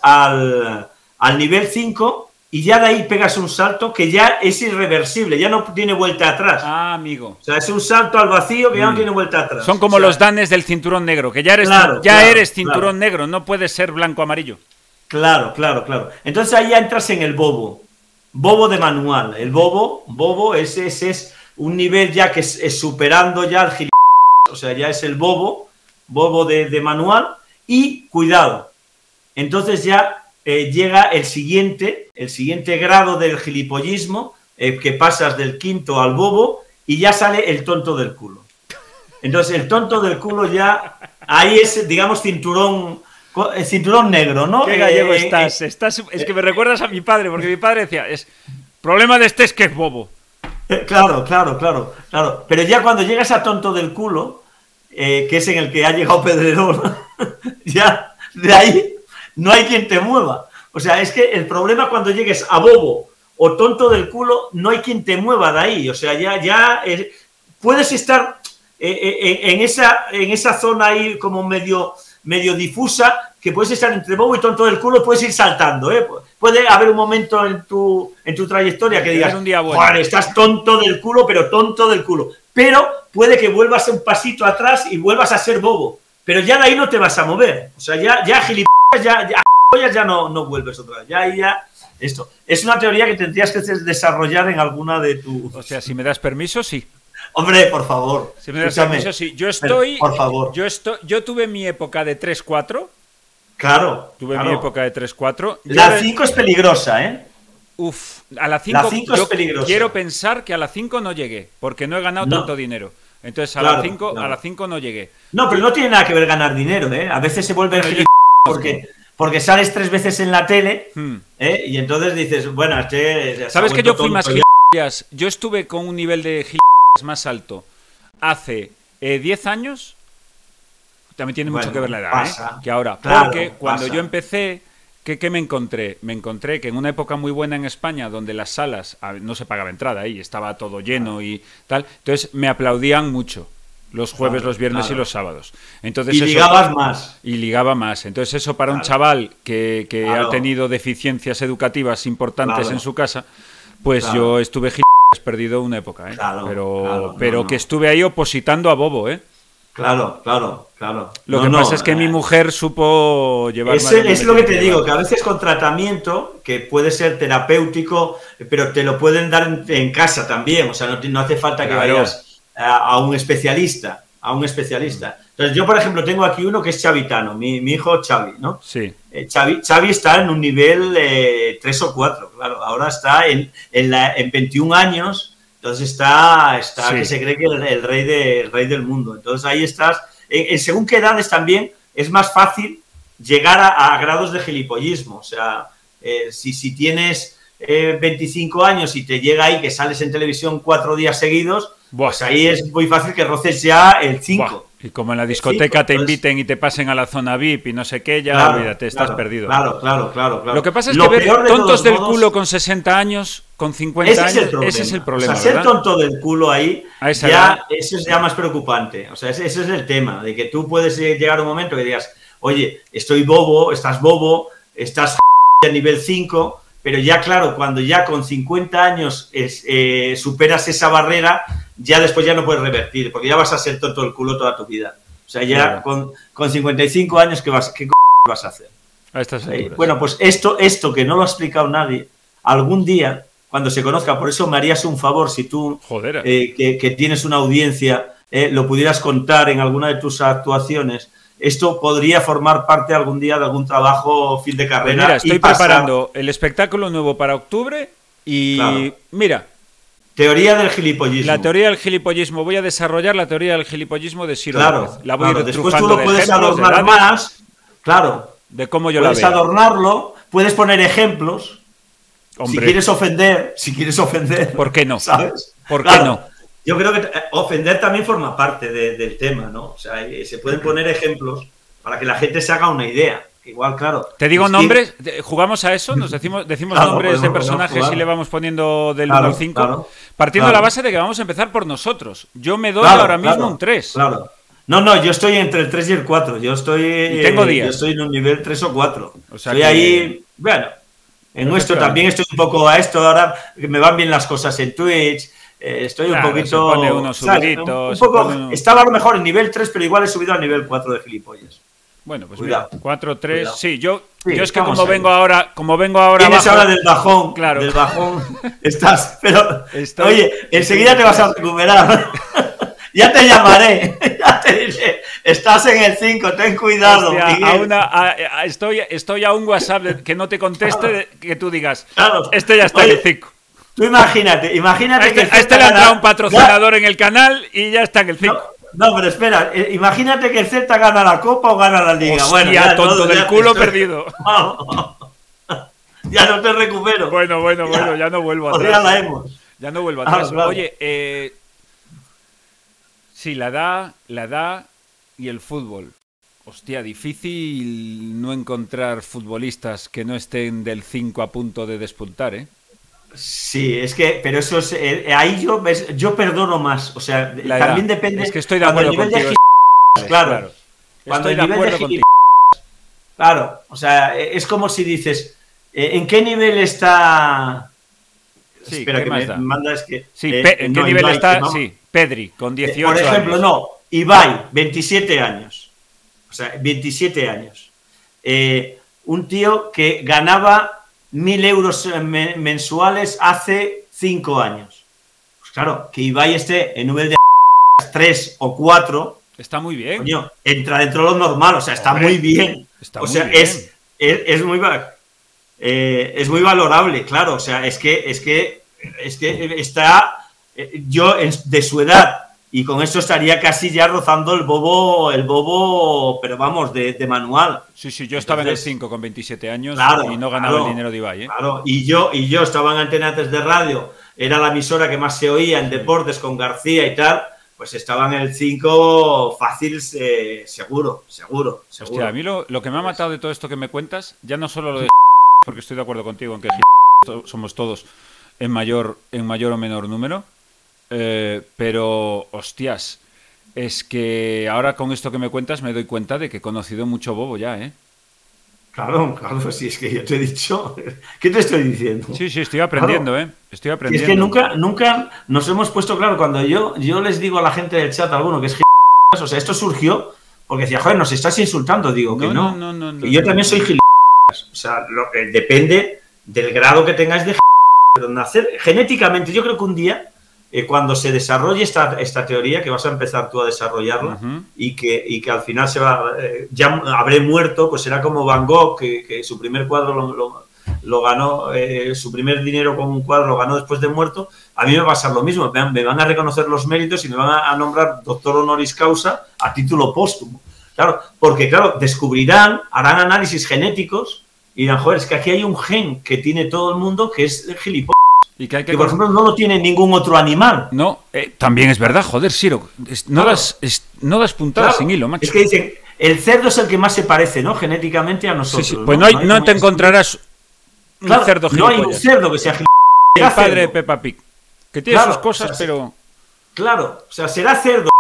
al nivel 5 y ya de ahí pegas un salto que ya es irreversible, ya no tiene vuelta atrás. Amigo. O sea, es un salto al vacío que ya no tiene vuelta atrás. Son como los danes del cinturón negro, que ya eres cinturón negro, no puedes ser blanco-amarillo. Claro. Entonces ahí ya entras en el bobo de manual. El bobo ese es un nivel ya que es superando ya el gilipollas. O sea, ya es el bobo de manual. Y cuidado, entonces ya llega el siguiente grado del gilipollismo, que pasas del quinto al bobo y ya sale el tonto del culo. Entonces el tonto del culo ya, ahí es, digamos, cinturón negro, ¿no? Qué gallego estás. Es que me recuerdas a mi padre, porque mi padre decía, problema de es que es bobo. Claro. Pero ya cuando llegas a tonto del culo, que es en el que ha llegado Pedrerol, ya de ahí no hay quien te mueva. O sea, es que el problema cuando llegues a bobo o tonto del culo, no hay quien te mueva de ahí. O sea, ya puedes estar en esa zona ahí como medio difusa, que puedes estar entre bobo y tonto del culo, puedes ir saltando, Puede haber un momento en tu trayectoria que digas, joder, estás tonto del culo, pero puede que vuelvas un pasito atrás y vuelvas a ser bobo, pero ya de ahí no te vas a mover. O sea, ya gilipollas ya no vuelves otra vez, ya esto. Es una teoría que tendrías que desarrollar en alguna de tus... O sea, si me das permiso, sí. Hombre, por favor. Si me das permiso, sí. Por favor. Yo tuve mi época de 3-4. Claro. Mi época de 3-4. La 5 es peligrosa, ¿eh? A la 5 es peligrosa. Quiero pensar que a la 5 no llegué, porque no he ganado tanto dinero. Entonces a la 5 no llegué. No, pero no tiene nada que ver ganar dinero, ¿eh? A veces se vuelve porque sales 3 veces en la tele, y entonces dices, bueno, ¿sabes que yo fui más gilipollas? Yo estuve con un nivel de gilipollas más alto hace 10 años. También tiene mucho que ver la edad, que ahora. Porque cuando yo empecé, ¿Qué me encontré? Me encontré que en una época muy buena en España, donde las salas no se pagaba entrada ahí, estaba todo lleno y tal, entonces me aplaudían mucho los jueves, los viernes y los sábados. Entonces y ligabas más. Y ligaba más. Entonces eso para un chaval que ha tenido deficiencias educativas importantes en su casa, pues yo estuve perdido una época, ¿eh? Pero que estuve ahí opositando a Bobo, ¿eh? Claro. Lo que pasa es que mi mujer supo llevar... Es lo que te digo, que a veces con tratamiento, que puede ser terapéutico, pero te lo pueden dar en casa también, o sea, no hace falta que vayas a un especialista, Entonces yo, por ejemplo, tengo aquí uno que es chavitano, mi hijo Xavi, ¿no? Sí. Xavi está en un nivel 3 o 4, claro, ahora está en 21 años... Entonces está que se cree que el rey del mundo. Entonces ahí estás. Según qué edades también es más fácil llegar a grados de gilipollismo. O sea, si tienes 25 años y te llega ahí que sales en televisión 4 días seguidos, pues ahí es muy fácil que roces ya el 5. Y como en la discoteca te inviten y te pasen a la zona VIP y no sé qué, ya olvídate, estás perdido. Claro. Lo que pasa es que ver tontos del culo con 60 años, con 50 años, ese es el problema. O sea, ser tonto del culo ahí, eso es ya más preocupante. O sea, ese es el tema, de que tú puedes llegar a un momento que digas, oye, estoy bobo, estás a nivel 5, pero ya claro, cuando ya con 50 años superas esa barrera, ya después ya no puedes revertir, porque ya vas a ser tonto del culo toda tu vida. O sea, ya con 55 años, ¿qué vas a hacer? A estas alturas. Bueno, pues esto que no lo ha explicado nadie, algún día, cuando se conozca, por eso me harías un favor si tú, que tienes una audiencia, lo pudieras contar en alguna de tus actuaciones. Esto podría formar parte algún día de algún trabajo fin de carrera. Pues mira, estoy preparando el espectáculo nuevo para octubre y mira... Teoría del gilipollismo. La teoría del gilipollismo. Voy a desarrollar la teoría del gilipollismo de Ciro López. La voy a ir después tú lo puedes adornar más. Claro. De cómo yo la veo. Puedes adornarlo, puedes poner ejemplos. Hombre. Si quieres ofender. ¿Por qué no? ¿Sabes? ¿Por qué no? Yo creo que ofender también forma parte del tema, ¿no? O sea, se pueden poner ejemplos para que la gente se haga una idea. Igual, claro. Te digo nombres, jugamos a eso, nos decimos nombres de personajes y le vamos poniendo del 1 al 5, partiendo de la base de que vamos a empezar por nosotros. Yo me doy ahora mismo un 3. Claro. No, yo estoy entre el 3 y el 4. Yo estoy en un nivel 3 o 4. O sea, estoy ahí, bueno, en nuestro también estoy un poco a esto, ahora que me van bien las cosas en Twitch. Estoy un poquito... Se pone unos subiditos. Estaba a lo mejor en nivel 3, pero igual he subido al nivel 4 de gilipollas. Bueno, pues mira, 4, 3, sí, yo es que como vengo ahora tienes ahora del bajón, claro. Del bajón estás, pero oye, enseguida te vas a recuperar. Ya te llamaré, ya te diré, estás en el 5, ten cuidado. Hostia, estoy a un WhatsApp que no te conteste, que tú digas, claro. Este ya está en el 5. Tú imagínate que a este le ha entrado un patrocinador en el canal y ya está en el 5. No, pero espera, imagínate que el Celta gana la Copa o gana la Liga. Hostia, bueno, ya, tonto del culo perdido. Ya no te recupero. Bueno, ya no vuelvo atrás. Ya la hemos. Ya no vuelvo atrás. Claro. Oye, sí, la edad y el fútbol. Hostia, difícil no encontrar futbolistas que no estén del 5 a punto de despuntar, ¿eh? Sí, es que, pero eso es, ahí yo perdono más, o sea, también depende. Es que estoy de acuerdo contigo. Claro. Cuando el nivel de claro, o sea, es como si dices, ¿en qué nivel está? Sí, espera, que me manda es que. Sí, ¿en qué nivel está? Sí, Pedri, con 18 por ejemplo, años. Ibai, 27 años. O sea, 27 años. Un tío que ganaba 1.000 euros mensuales hace 5 años. Pues claro, que Ibai esté en nivel de 3 o 4. Está muy bien. Coño, entra dentro de lo normal, o sea, está muy bien. Está muy bien. Es muy valorable, claro. O sea, es que está yo de su edad. Y con esto estaría casi ya rozando el bobo, pero vamos, de manual. Sí, yo estaba en el 5 con 27 años y no ganaba el dinero de Ibai, ¿eh? Claro, y yo estaba en Antenates de radio, era la emisora que más se oía en deportes con García y tal, pues estaba en el 5 fácil, seguro. Hostia, a mí lo que me ha matado de todo esto que me cuentas, ya no solo lo de porque estoy de acuerdo contigo en que somos todos en mayor o menor número, pero, hostias, es que ahora con esto que me cuentas me doy cuenta de que he conocido mucho bobo ya, ¿eh? Claro, si es que yo te he dicho. ¿Qué te estoy diciendo? Sí, estoy aprendiendo, claro. Estoy aprendiendo. Y es que nunca nos hemos puesto claro. Cuando yo les digo a la gente del chat, alguno que es o sea, esto surgió porque decía, joder, nos estás insultando. Digo que no. Que yo también soy gilipollas. O sea, depende del grado que tengáis de pero nacer genéticamente. Yo creo que un día, cuando se desarrolle esta teoría, que vas a empezar tú a desarrollarla, y que al final ya habré muerto, pues será como Van Gogh, que su primer cuadro lo ganó, su primer dinero con un cuadro lo ganó después de muerto. A mí me va a pasar lo mismo, me van a reconocer los méritos y me van a nombrar doctor honoris causa a título póstumo. Claro, porque claro, harán análisis genéticos y dirán, joder, es que aquí hay un gen que tiene todo el mundo que es gilipollas. Y que por ejemplo no lo tiene ningún otro animal. No, también es verdad, joder, Siro. No das puntadas sin hilo, macho. Es que dicen, el cerdo es el que más se parece, ¿no? Genéticamente a nosotros. Sí. Pues no te encontrarás un cerdo gilipollas. No hay un cerdo que sea gilipollas. El padre de Peppa Pig. Que tiene sus cosas, pero... Claro, o sea, será cerdo.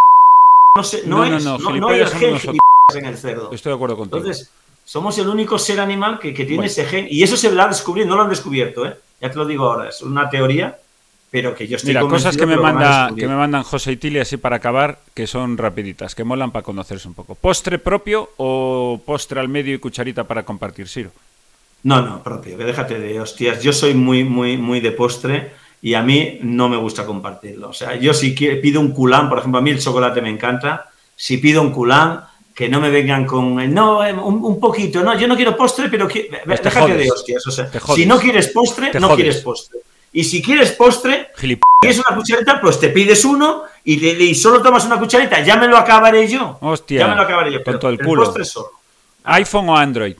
No hay el gen gilipollas en el cerdo. Estoy de acuerdo contigo. Entonces, somos el único ser animal que tiene ese gen. Y eso se va a descubrir, no lo han descubierto, ¿eh? Ya te lo digo ahora, es una teoría, pero que yo estoy convencido. Mira, cosas que me mandan José y Tili así para acabar, que son rapiditas, que molan para conocerse un poco. ¿Postre propio o postre al medio y cucharita para compartir, Siro? No, propio, que déjate de hostias. Yo soy muy de postre y a mí no me gusta compartirlo. O sea, yo si pido un culán, por ejemplo, a mí el chocolate me encanta, si pido un culán, que no me vengan con... un poquito, no, yo no quiero postre, pero... déjate de hostias, o sea, si no quieres postre, no quieres postre. Y si quieres postre, quieres una cucharita, pues te pides uno y solo tomas una cucharita, ya me lo acabaré yo. Hostia, ya me lo acabaré yo, con todo el culo. Postre solo. ¿iPhone o Android?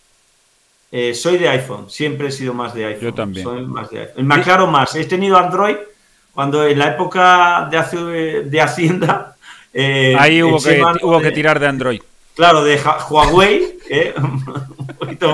Soy de iPhone, siempre he sido más de iPhone. Yo también. Soy más de iPhone. Me aclaro más, he tenido Android cuando en la época de Hacienda... ahí hubo que tirar de Android. Claro, de Huawei, un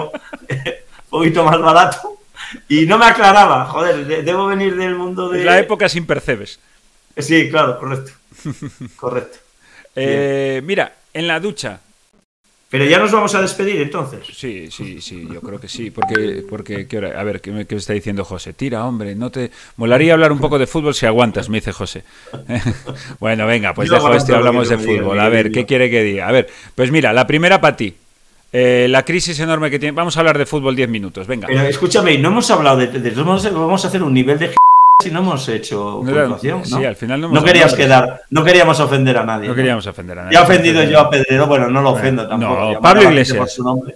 poquito más barato. Y no me aclaraba, joder, debo venir del mundo de... La época sin percebes. Sí, claro, correcto. Mira, en la ducha... Pero ya nos vamos a despedir, entonces. Sí, yo creo que sí. Porque ¿qué hora? A ver, ¿qué me está diciendo José? Tira, hombre, no te... Molaría hablar un poco de fútbol si aguantas, me dice José. Bueno, venga, pues dejo esto y hablamos de fútbol. A ver, ¿qué quiere que diga? A ver, pues mira, la primera para ti. La crisis enorme que tiene... Vamos a hablar de fútbol 10 minutos, venga. Pero escúchame, no hemos hablado de vamos a hacer un nivel de... Si no hemos hecho puntuación, ¿no? Sí, al final no queríamos ofender a nadie. No queríamos ofender a nadie. Ya he ofendido yo a Pedrero, bueno, no lo ofendo tampoco. No, Pablo Iglesias.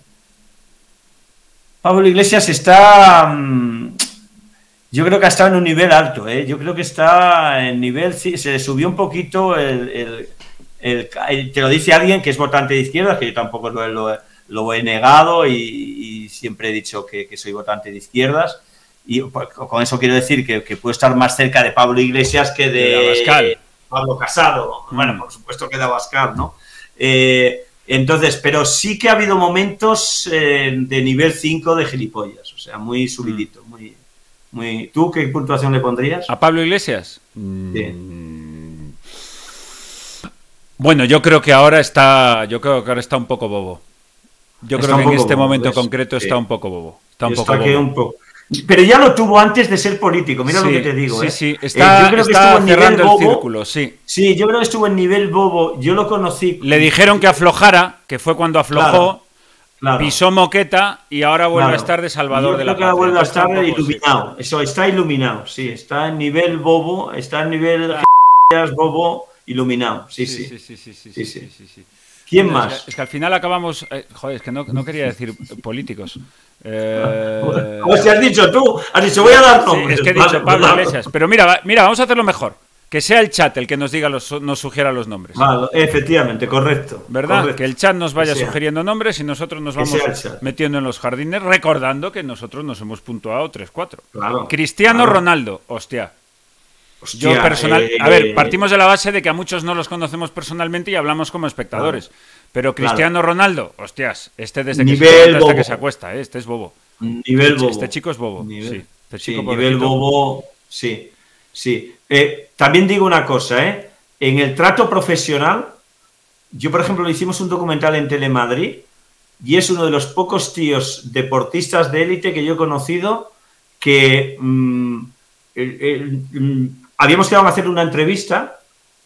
Pablo Iglesias está... Yo creo que ha estado en un nivel alto, ¿eh? Yo creo que está en nivel... Se subió un poquito te lo dice alguien que es votante de izquierdas, que yo tampoco lo he negado y siempre he dicho que soy votante de izquierdas. Y con eso quiero decir que puedo estar más cerca de Pablo Iglesias que de Abascal. Pablo Casado. Bueno, por supuesto que de Abascal, ¿no? Entonces, pero sí que ha habido momentos de nivel 5 de gilipollas. O sea, muy subidito. Muy... ¿Tú qué puntuación le pondrías? ¿A Pablo Iglesias? Sí. Bueno, yo creo que ahora está un poco bobo. Yo creo que en este momento concreto está un poco bobo. Está un poco bobo. Pero ya lo tuvo antes de ser político, mira lo que te digo. Sí, está cerrando el círculo, sí. Sí, yo creo que estuvo en nivel bobo, yo lo conocí. Le dijeron que aflojara, que fue cuando aflojó, pisó moqueta y ahora vuelve a estar de salvador de la patria. Yo creo que ahora vuelve a estar iluminado, eso, está iluminado, sí, está en nivel bobo, está en nivel bobo iluminado, sí. ¿Quién más? Es que al final acabamos... joder, es que no quería decir políticos. Como si has dicho tú, has dicho voy a dar nombres. Sí, es que he dicho Pablo Iglesias. Pero mira, vamos a hacerlo mejor. Que sea el chat el que nos diga nos sugiera los nombres. Vale, efectivamente, correcto. ¿Verdad? Correcto. Que el chat nos vaya sugiriendo nombres y nosotros nos vamos metiendo en los jardines, recordando que nosotros nos hemos puntuado 3-4. Claro, Cristiano Ronaldo, hostia. Hostia, Yo personal, a ver, partimos de la base de que a muchos no los conocemos personalmente y hablamos como espectadores. Pero Cristiano Ronaldo, hostias, este desde que se levanta hasta que se acuesta, este es bobo. Nivel bobo. Este chico es bobo. Sí, este chico nivel bobo, sí. También digo una cosa, en el trato profesional, yo por ejemplo le hicimos un documental en Telemadrid y es uno de los pocos tíos deportistas de élite que yo he conocido que habíamos quedado en hacer una entrevista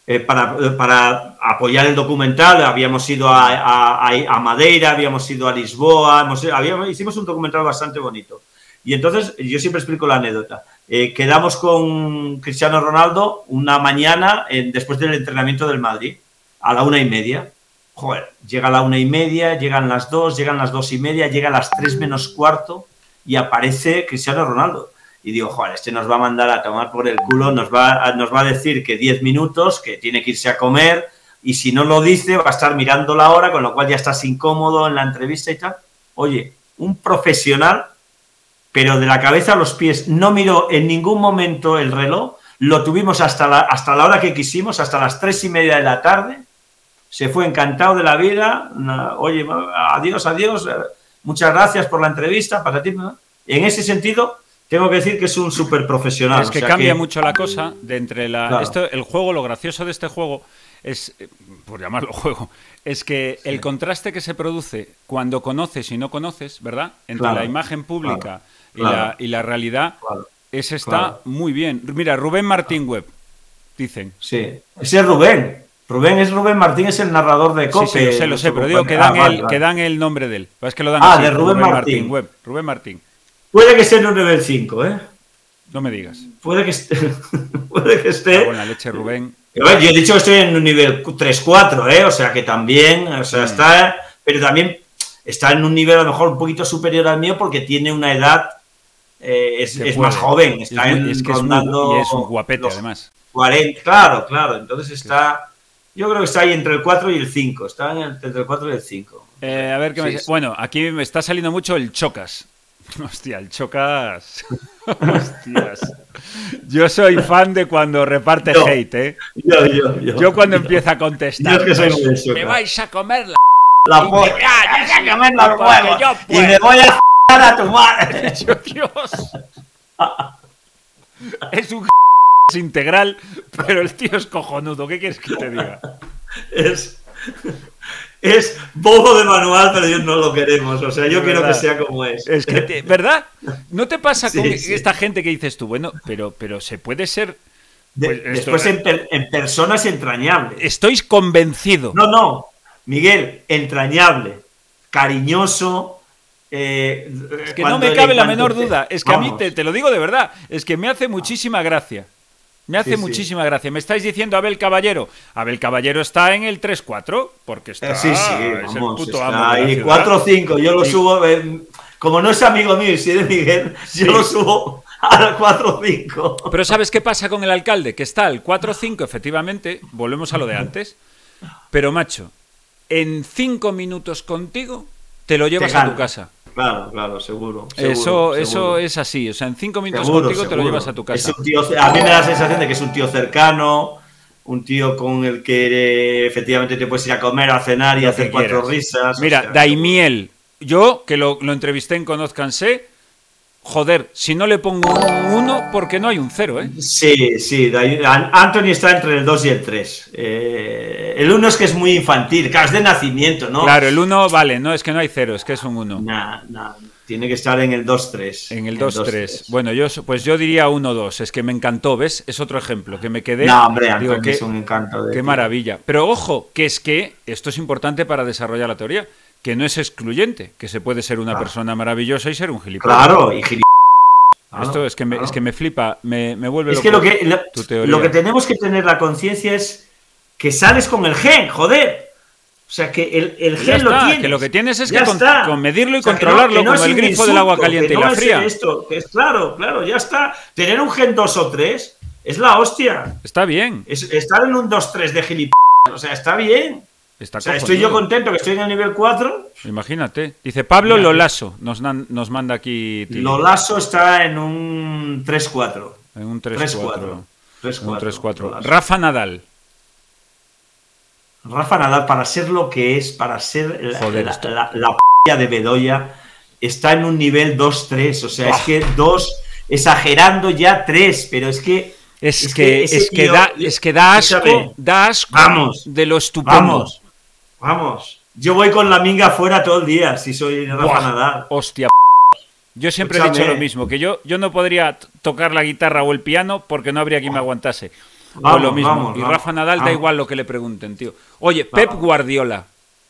para apoyar el documental. Habíamos ido a Madeira, habíamos ido a Lisboa, hicimos un documental bastante bonito. Y entonces, yo siempre explico la anécdota. Quedamos con Cristiano Ronaldo una mañana después del entrenamiento del Madrid, a la 1:30. Joder, llega a la 1:30, llegan las 2, llegan las 2:30, llega a las 3 menos cuarto y aparece Cristiano Ronaldo. Y digo, joder, este nos va a mandar a tomar por el culo, nos va a decir que 10 minutos, que tiene que irse a comer, y si no lo dice va a estar mirando la hora, con lo cual ya estás incómodo en la entrevista y tal. Oye, un profesional, pero de la cabeza a los pies, no miró en ningún momento el reloj, lo tuvimos hasta la hora que quisimos, hasta las 3:30 de la tarde, se fue encantado de la vida. Oye, adiós, muchas gracias por la entrevista, para ti. En ese sentido, tengo que decir que es un súper profesional. Es que cambia mucho la cosa de entre el juego, lo gracioso de este juego es, por llamarlo juego, es que el contraste que se produce cuando conoces y no conoces, ¿verdad? Entre la imagen pública y la realidad, está muy bien. Mira, Rubén Martín Webb, dicen. Sí, ese es Rubén. Rubén Martín es el narrador de COPE. Sí, lo sé, pero digo que dan el nombre de él. Es que lo dan así, de Rubén Martín Webb. Rubén Martín. Puede que esté en un nivel 5, No me digas. Puede que esté. Puede que esté. Buena leche, Rubén. Yo he dicho que estoy en un nivel 3-4, O sea, que también, está. Pero también está en un nivel a lo mejor un poquito superior al mío porque tiene una edad. Es más joven. Está es un guapete, además. 40, claro. Entonces está. Yo creo que está ahí entre el 4 y el 5. Está entre el 4 y el 5. A ver qué me... Bueno, aquí me está saliendo mucho el Chocas. Hostia, el Chocas. Hostias. Yo soy fan de cuando reparte hate, Yo cuando empiezo a contestar. Yo que soy me vais a comer la polla. A comer los huevos. Y me voy a tu madre. Dios. Es un integral, pero el tío es cojonudo. ¿Qué quieres que te diga? Es bobo de manual, pero Dios no lo queremos. O sea, yo quiero que sea como es. Es que, ¿verdad? ¿No te pasa con esta gente que dices tú, bueno, pero se puede ser... Pues después en personas entrañables. Estoy convencido. No, Miguel, entrañable, cariñoso. Es que no me cabe la menor duda. Es que a mí, te lo digo de verdad, es que me hace muchísima gracia. Me hace muchísima gracia. Me estáis diciendo Abel Caballero. Abel Caballero está en el 3-4, porque está... Sí, es el puto amo está ahí 4-5. Yo lo subo... como no es amigo mío, si de Miguel, yo lo subo al 4-5. Pero ¿sabes qué pasa con el alcalde? Que está al 4-5, efectivamente. Volvemos a lo de antes. Pero, macho, en 5 minutos contigo te lo llevas a tu casa. Claro, seguro. Eso es así. O sea, en 5 minutos contigo te lo llevas a tu casa. Es un tío, a mí me da la sensación de que es un tío cercano, un tío con el que efectivamente te puedes ir a comer, a cenar y hacer 4 risas. Mira, Daimiel, yo que lo entrevisté en Conózcanse, joder, si no le pongo un 1, porque no hay un 0, Sí, Anthony está entre el 2 y el 3. El 1 es que es muy infantil, claro, es de nacimiento, ¿no? Claro, el 1, vale, no, es que no hay 0, es que es un 1. No, tiene que estar en el 2-3. En el 2-3. Bueno, yo diría 1-2, es que me encantó, ¿ves? Es otro ejemplo, que me quedé... No, hombre, Anthony es un encanto. Qué maravilla. Pero ojo, que es que esto es importante para desarrollar la teoría, que no es excluyente, que se puede ser una persona maravillosa y ser un gilipollas. Claro, y gilipollas. Esto es que me flipa, me vuelve loco. Es que lo que tenemos que tener la conciencia es que sales con el gen, joder. O sea, que el gen lo tienes. Que lo que tienes es que con medirlo y controlarlo, como el grifo del agua caliente y la fría. Claro, ya está. Tener un gen 2 o 3 es la hostia. Está bien. Estar en un 2-3 de gilipollas, o sea, está bien. Estoy yo contento que estoy en el nivel 4. Imagínate. Dice Pablo Lolaso. Nos manda aquí... Lolaso está en un 3-4. En un 3-4. 3-4. Un 3-4. Rafa Nadal. Rafa Nadal, para ser lo que es, para ser la p*** de Bedoya, está en un nivel 2-3. O sea, es que 2, exagerando ya 3, pero es que... Es que da asco, vamos, de lo estupendo. Vamos. Yo voy con la minga afuera todo el día, si soy Rafa Nadal. Hostia, yo siempre he dicho lo mismo, que yo no podría tocar la guitarra o el piano porque no habría quien me aguantase. Vamos, lo mismo. Vamos, y Rafa Nadal da igual lo que le pregunten, tío. Oye, Pep Guardiola.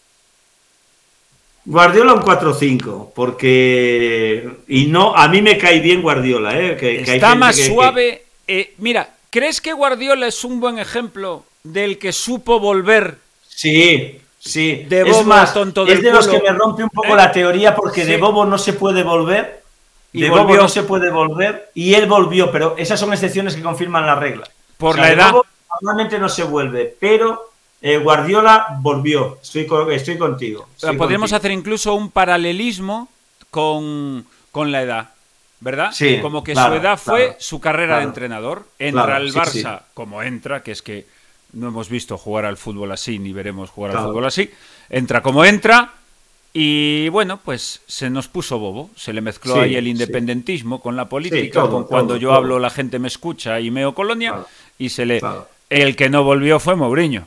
Guardiola un 4-5, porque... Y no, a mí me cae bien Guardiola, que está más suave... mira, ¿crees que Guardiola es un buen ejemplo del que supo volver? Sí. De bobo, es más, tonto es del de los culo. que me rompe un poco la teoría, porque de bobo no se puede volver. Bobo no se puede volver. Y él volvió, pero esas son excepciones que confirman la regla. Por la edad. Bobo normalmente no se vuelve, pero Guardiola volvió. Estoy contigo. Podríamos hacer incluso un paralelismo con la edad, ¿verdad? Sí, como que su edad fue su carrera de entrenador. Entra al Barça como entra, que es que no hemos visto jugar al fútbol así, ni veremos jugar al fútbol así. Entra como entra y, bueno, pues se nos puso bobo. Se le mezcló ahí el independentismo con la política, con cuando yo hablo la gente me escucha y meo colonia, y se le... El que no volvió fue Mourinho.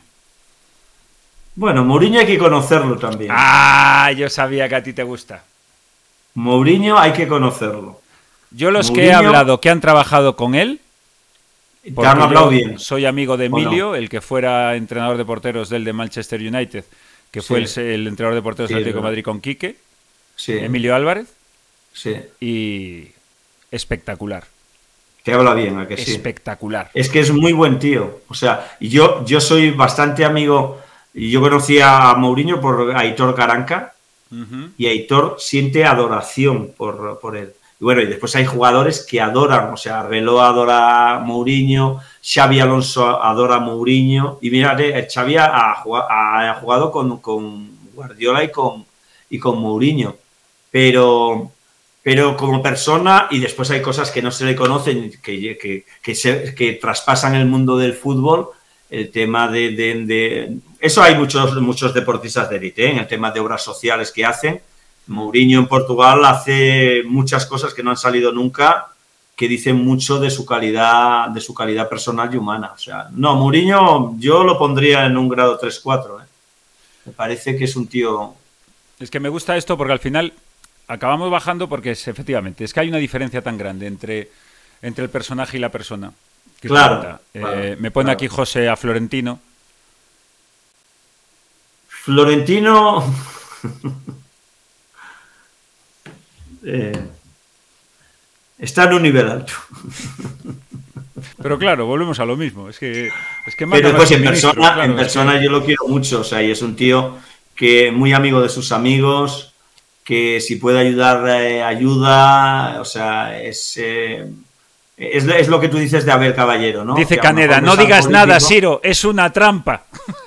Bueno, Mourinho hay que conocerlo también. Yo sabía que a ti te gusta. Mourinho hay que conocerlo. Yo que he hablado, que han trabajado con él, te han hablado bien. Soy amigo de Emilio, el que fuera entrenador de porteros del de Manchester United, que fue el entrenador de porteros del Atlético de Madrid con Quique, Emilio Álvarez, y espectacular. Te habla bien, ¿a que sí? Espectacular. Es que es muy buen tío. O sea, yo soy bastante amigo, y yo conocí a Mourinho por Aitor Caranca, y Aitor siente adoración por él. Y bueno, y después hay jugadores que adoran, o sea, Arbeloa adora a Mourinho, Xabi Alonso adora a Mourinho, y mira, Xabi ha jugado con Guardiola y con Mourinho, pero como persona, y después hay cosas que no se le conocen, que traspasan el mundo del fútbol, el tema de eso hay muchos deportistas de élite, en el tema de obras sociales que hacen. Mourinho en Portugal hace muchas cosas que no han salido nunca, que dicen mucho de su calidad personal y humana. O sea, no, Mourinho yo lo pondría en un grado 3-4. Me parece que es un tío... Es que me gusta esto porque al final acabamos bajando porque efectivamente es que hay una diferencia tan grande entre el personaje y la persona. Claro. Me pone aquí José a Florentino. Florentino... está en un nivel alto. Pero claro, volvemos a lo mismo. Es que pero después en persona yo lo quiero mucho. O sea, y es un tío que muy amigo de sus amigos, que si puede ayudar, ayuda. O sea, es lo que tú dices de Abel Caballero, ¿no? Dice Caneda, no digas nada, Siro, es una trampa.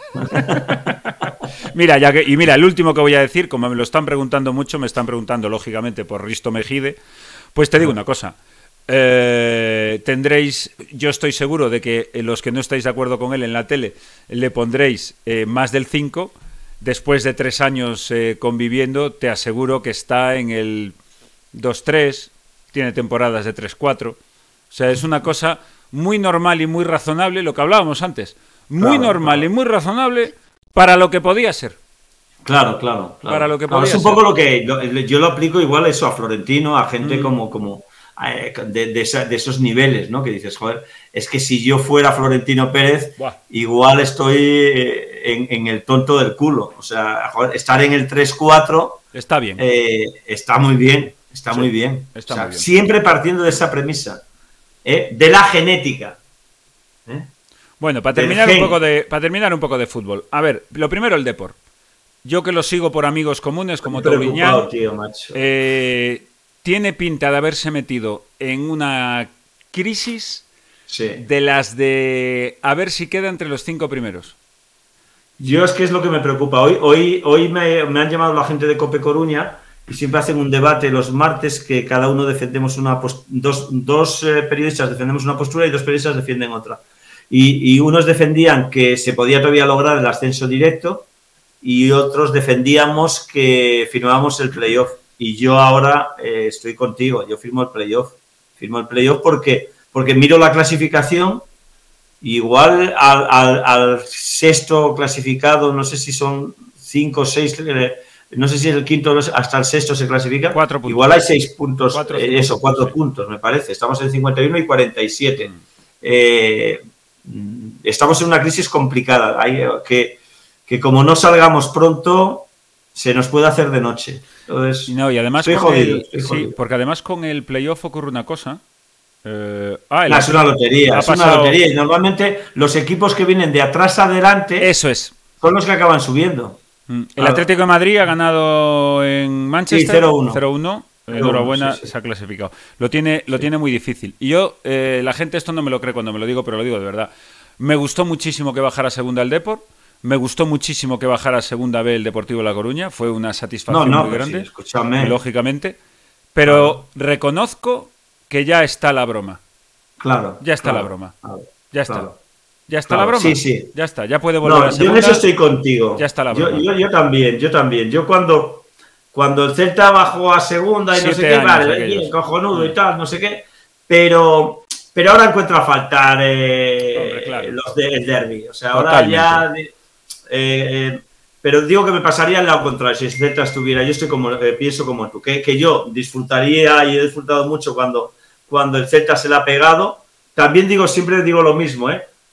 Mira, el último que voy a decir, como me lo están preguntando mucho, me están preguntando lógicamente por Risto Mejide, pues te digo una cosa. Tendréis, yo estoy seguro de que los que no estáis de acuerdo con él en la tele le pondréis más del 5. Después de 3 años conviviendo, te aseguro que está en el 2-3, tiene temporadas de 3-4. O sea, es una cosa muy normal y muy razonable, lo que hablábamos antes. Muy normal y muy razonable para lo que podía ser. Claro. Para lo que podía es un poco lo que yo lo aplico igual eso a Florentino, a gente como de esos niveles, ¿no? Que dices, joder, es que si yo fuera Florentino Pérez, igual estoy en el tonto del culo. O sea, joder, estar en el 3-4 está bien. Está muy bien. Está muy bien. Siempre partiendo de esa premisa, de la genética. Bueno, para terminar un poco de fútbol. A ver, lo primero el Depor. Yo que lo sigo por amigos comunes como Touriñán, tiene pinta de haberse metido en una crisis de las de a ver si queda entre los 5 primeros. Yo es que es lo que me preocupa. Hoy me han llamado la gente de Cope Coruña y siempre hacen un debate los martes que cada uno defendemos dos periodistas defendemos una postura y dos periodistas defienden otra. Y unos defendían que se podía todavía lograr el ascenso directo y otros defendíamos que firmábamos el playoff. Y yo ahora estoy contigo, yo firmo el playoff. Firmo el playoff porque miro la clasificación, igual al sexto clasificado, no sé si son 5 o 6, no sé si el quinto hasta el sexto se clasifica. 4 puntos. Igual hay 6 puntos, 4 sí. Puntos, me parece. Estamos en 51 y 47. Estamos en una crisis complicada. Que como no salgamos pronto, se nos puede hacer de noche. Entonces, no, y además estoy jodido. Sí, porque además con el playoff ocurre una cosa. Es una lotería. Una lotería. Y normalmente los equipos que vienen de atrás adelante eso es. Son los que acaban subiendo. El Atlético de Madrid ha ganado en Manchester 0-1. Enhorabuena, sí. Se ha clasificado. Lo tiene muy difícil. Y yo, la gente esto no me lo cree cuando me lo digo, pero lo digo de verdad. Me gustó muchísimo que bajara a segunda el Depor. Me gustó muchísimo que bajara a segunda B el Deportivo La Coruña. Fue una satisfacción muy grande. Sí, escúchame. Lógicamente. Pero reconozco que ya está la broma. Claro. Ya está la broma. Ya está. Claro. ¿Ya está la broma? Sí. Ya está, ya puede volver a segunda. Yo en eso estoy contigo. Ya está la broma. Yo también. Yo cuando el Celta bajó a segunda y no sé qué, vale, bien, cojonudo y tal, no sé qué, pero ahora encuentro a faltar los del derbi. O sea, totalmente. Ahora ya... pero digo que me pasaría al lado contrario, si el Celta estuviera, yo estoy pienso como tú, que yo disfrutaría y he disfrutado mucho cuando el Celta se le ha pegado. También siempre digo lo mismo,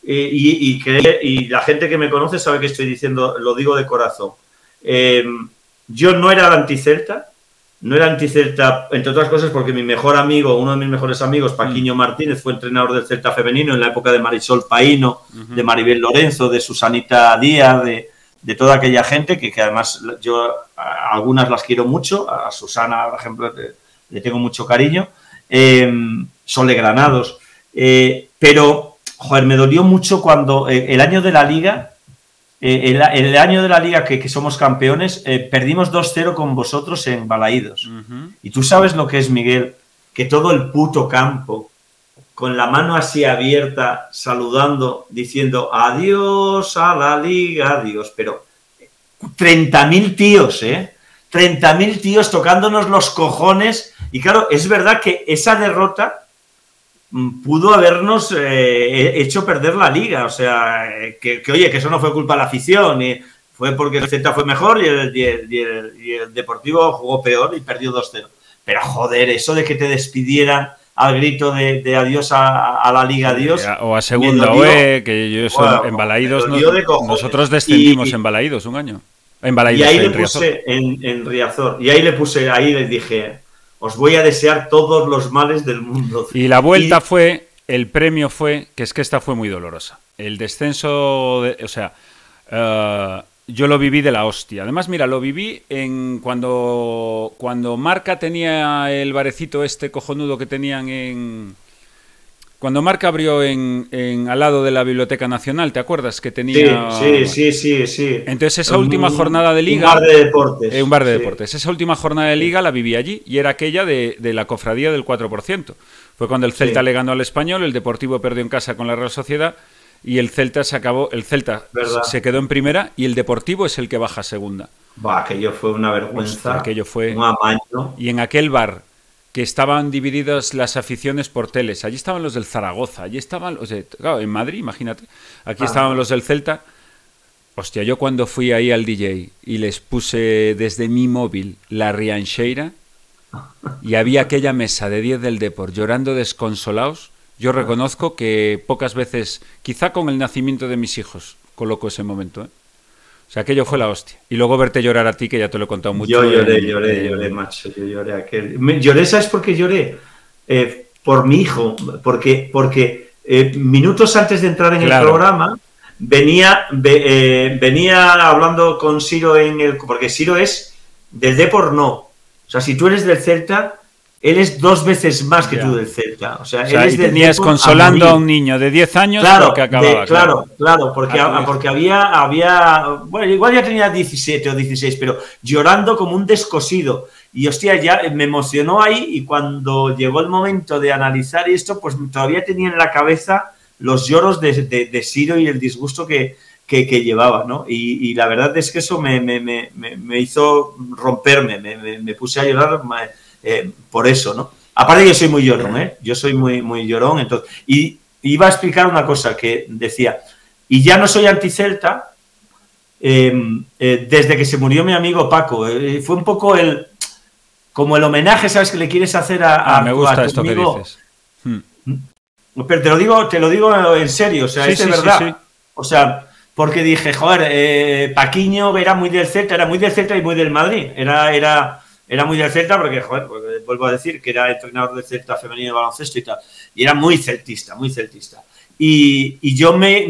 y la gente que me conoce sabe que estoy diciendo, lo digo de corazón. Yo no era anticelta, entre otras cosas porque mi mejor amigo, uno de mis mejores amigos, Paquiño Martínez, fue entrenador del Celta femenino en la época de Marisol Paíno, de Maribel Lorenzo, de Susanita Díaz, de toda aquella gente que además yo algunas las quiero mucho, a Susana, por ejemplo, le tengo mucho cariño, son de Granados, pero joder, me dolió mucho cuando el año de la Liga, el año de la Liga que somos campeones, perdimos 2-0 con vosotros en Balaídos. Y tú sabes lo que es, Miguel, que todo el puto campo, con la mano así abierta, saludando, diciendo adiós a la Liga, adiós, pero 30.000 tíos, 30.000 tíos tocándonos los cojones. Y claro, es verdad que esa derrota pudo habernos hecho perder la Liga, o sea, oye, que eso no fue culpa de la afición, y fue porque el Celta fue mejor y el Deportivo jugó peor y perdió 2-0. Pero joder, eso de que te despidieran al grito de adiós a la Liga, adiós. O a segunda OE, que yo soy en Balaídos, nosotros descendimos en Balaídos un año. En Balaídos, y ahí le puse en Riazor, y ahí les dije... Os voy a desear todos los males del mundo. Y la vuelta el premio fue, que es que esta fue muy dolorosa. El descenso, yo lo viví de la hostia. Además, mira, lo viví cuando Marca tenía el barecito este cojonudo que tenían cuando Marca abrió al lado de la Biblioteca Nacional, ¿te acuerdas? Que tenía... Sí. Entonces esa última jornada de Liga... Un bar de deportes. Un bar de deportes. Esa última jornada de Liga la viví allí y era aquella de la cofradía del 4%. Fue cuando el Celta le ganó al Español, el Deportivo perdió en casa con la Real Sociedad y el Celta se quedó en primera y el Deportivo es el que baja a segunda. Aquello fue una vergüenza. Aquello fue... Un amaño. Y en aquel bar... que estaban divididas las aficiones por teles. Allí estaban los del Zaragoza, allí estaban los claro, en Madrid, imagínate. Aquí estaban los del Celta. Hostia, yo cuando fui ahí al DJ y les puse desde mi móvil la Riancheira y había aquella mesa de 10 del Depor llorando desconsolados, yo reconozco que pocas veces, quizá con el nacimiento de mis hijos, coloco ese momento, O sea, aquello fue la hostia. Y luego verte llorar a ti, que ya te lo he contado mucho. Yo lloré, macho. Yo lloré lloré, ¿sabes por qué lloré? Por mi hijo. Porque minutos antes de entrar en el programa, venía hablando con Siro porque Siro es del Depor, no. O sea, si tú eres del Celta, él es 2 veces más que tú del Celta. O sea, él es y del tenías Depor consolando a un niño de 10 años claro, porque acababa. Claro, porque había, bueno, igual ya tenía 17 o 16, pero llorando como un descosido. Y hostia, ya me emocionó ahí, y cuando llegó el momento de analizar esto, pues todavía tenía en la cabeza los lloros de Siro y el disgusto que llevaba, ¿no? Y la verdad es que eso me hizo romperme, me puse a llorar por eso, ¿no? Aparte yo soy muy llorón, ¿eh? Yo soy muy llorón, entonces... Y iba a explicar una cosa que decía, y ya no soy anticelta desde que se murió mi amigo Paco. Fue un poco como el homenaje, ¿sabes?, que le quieres hacer me gusta a tu esto amigo. que dices. Pero te lo digo en serio, o sea, es de verdad. Sí. O sea, porque dije, joder, Paquiño era muy del Celta y muy del Madrid. Era muy del Celta porque, joder, pues, vuelvo a decir que era entrenador del Celta femenino de baloncesto y tal. Y era muy celtista, muy celtista. Y yo me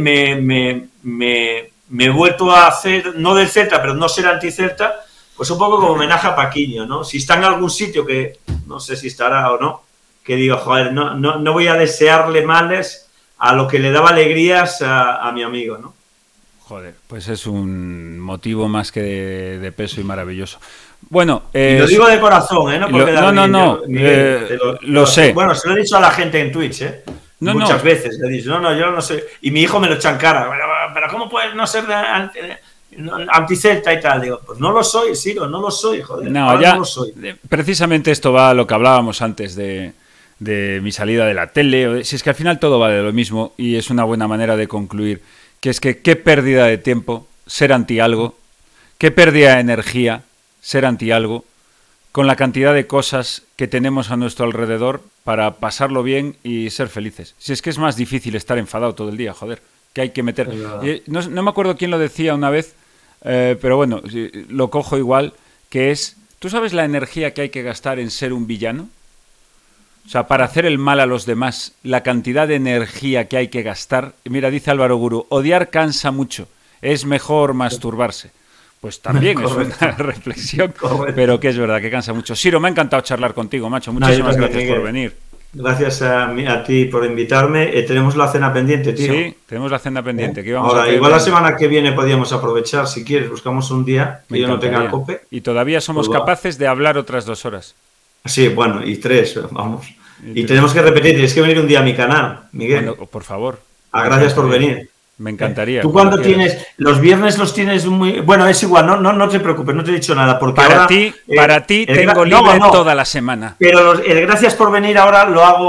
he vuelto a hacer, no del Celta, pero no ser anti-Celta, pues un poco como homenaje a Paquiño, ¿no? Si está en algún sitio, que no sé si estará o no, que digo, joder, no voy a desearle males a lo que le daba alegrías a mi amigo, ¿no? Joder, pues es un motivo más que de peso y maravilloso. Bueno, y lo digo de corazón, ¿eh? No, porque no, Miguel, lo sé. Bueno, se lo he dicho a la gente en Twitch, ¿eh? Muchas veces le he dicho, yo no sé. Y mi hijo me lo echa en cara, pero ¿cómo puedes no ser anticelta y tal? Digo, pues no lo soy, Siro, no lo soy, joder. No lo soy. Precisamente esto va a lo que hablábamos antes de mi salida de la tele. Si es que al final todo va de lo mismo, y es una buena manera de concluir, que es que qué pérdida de tiempo ser anti algo, qué pérdida de energía ser anti algo, con la cantidad de cosas que tenemos a nuestro alrededor para pasarlo bien y ser felices. Si es que es más difícil estar enfadado todo el día, joder, que hay que meter... No me acuerdo quién lo decía una vez, pero bueno, lo cojo igual, que es, ¿tú sabes la energía que hay que gastar en ser un villano? O sea, para hacer el mal a los demás, la cantidad de energía que hay que gastar... Mira, dice Álvaro Gurú, odiar cansa mucho, es mejor masturbarse. Pues también es una reflexión, pero que es verdad, que cansa mucho. Siro, me ha encantado charlar contigo, macho. Muchísimas gracias por venir. Gracias a ti por invitarme. Tenemos la cena pendiente, tío. Sí, tenemos la cena pendiente. Que ahora, igual la semana que viene podríamos aprovechar, si quieres, buscamos un día que yo no tenga cope. Y todavía somos capaces de hablar otras 2 horas. Sí, bueno, y 3, vamos. Y tenemos que repetir, tienes que venir un día a mi canal, Miguel. Bueno, por favor. Gracias por venir. Me encantaría. Tú cuando tienes, los viernes los tienes muy... Bueno, es igual, no te preocupes, no te he dicho nada, porque para ti tengo libre toda la semana. Pero el gracias por venir ahora lo hago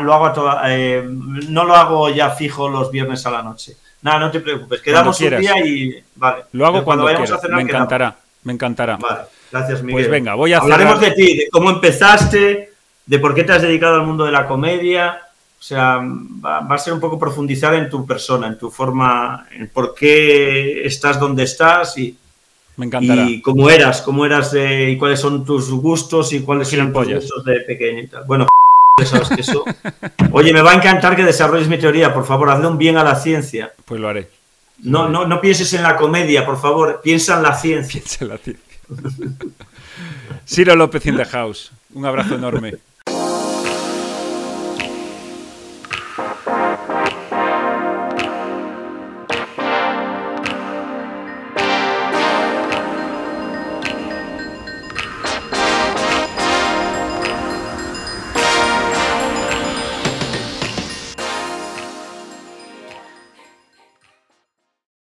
no lo hago ya fijo los viernes a la noche. Nada, no te preocupes, quedamos un día y... Vale. Lo hago cuando vayamos a cenar, me encantará. Vale, gracias, Miguel. Pues venga, voy a hablaremos de ti, de cómo empezaste, de por qué te has dedicado al mundo de la comedia... O sea, va a ser un poco profundizar en tu persona, en tu forma, en por qué estás donde estás y, me encantará. Y cómo eras y cuáles son tus gustos y cuáles eran tus gustos de pequeño y tal. Bueno, sabes que eso. Oye, me va a encantar que desarrolles mi teoría, por favor, hazle un bien a la ciencia. Pues lo haré. No pienses en la comedia, por favor, piensa en la ciencia. Piensa en la ciencia. Siro López in the house. Un abrazo enorme.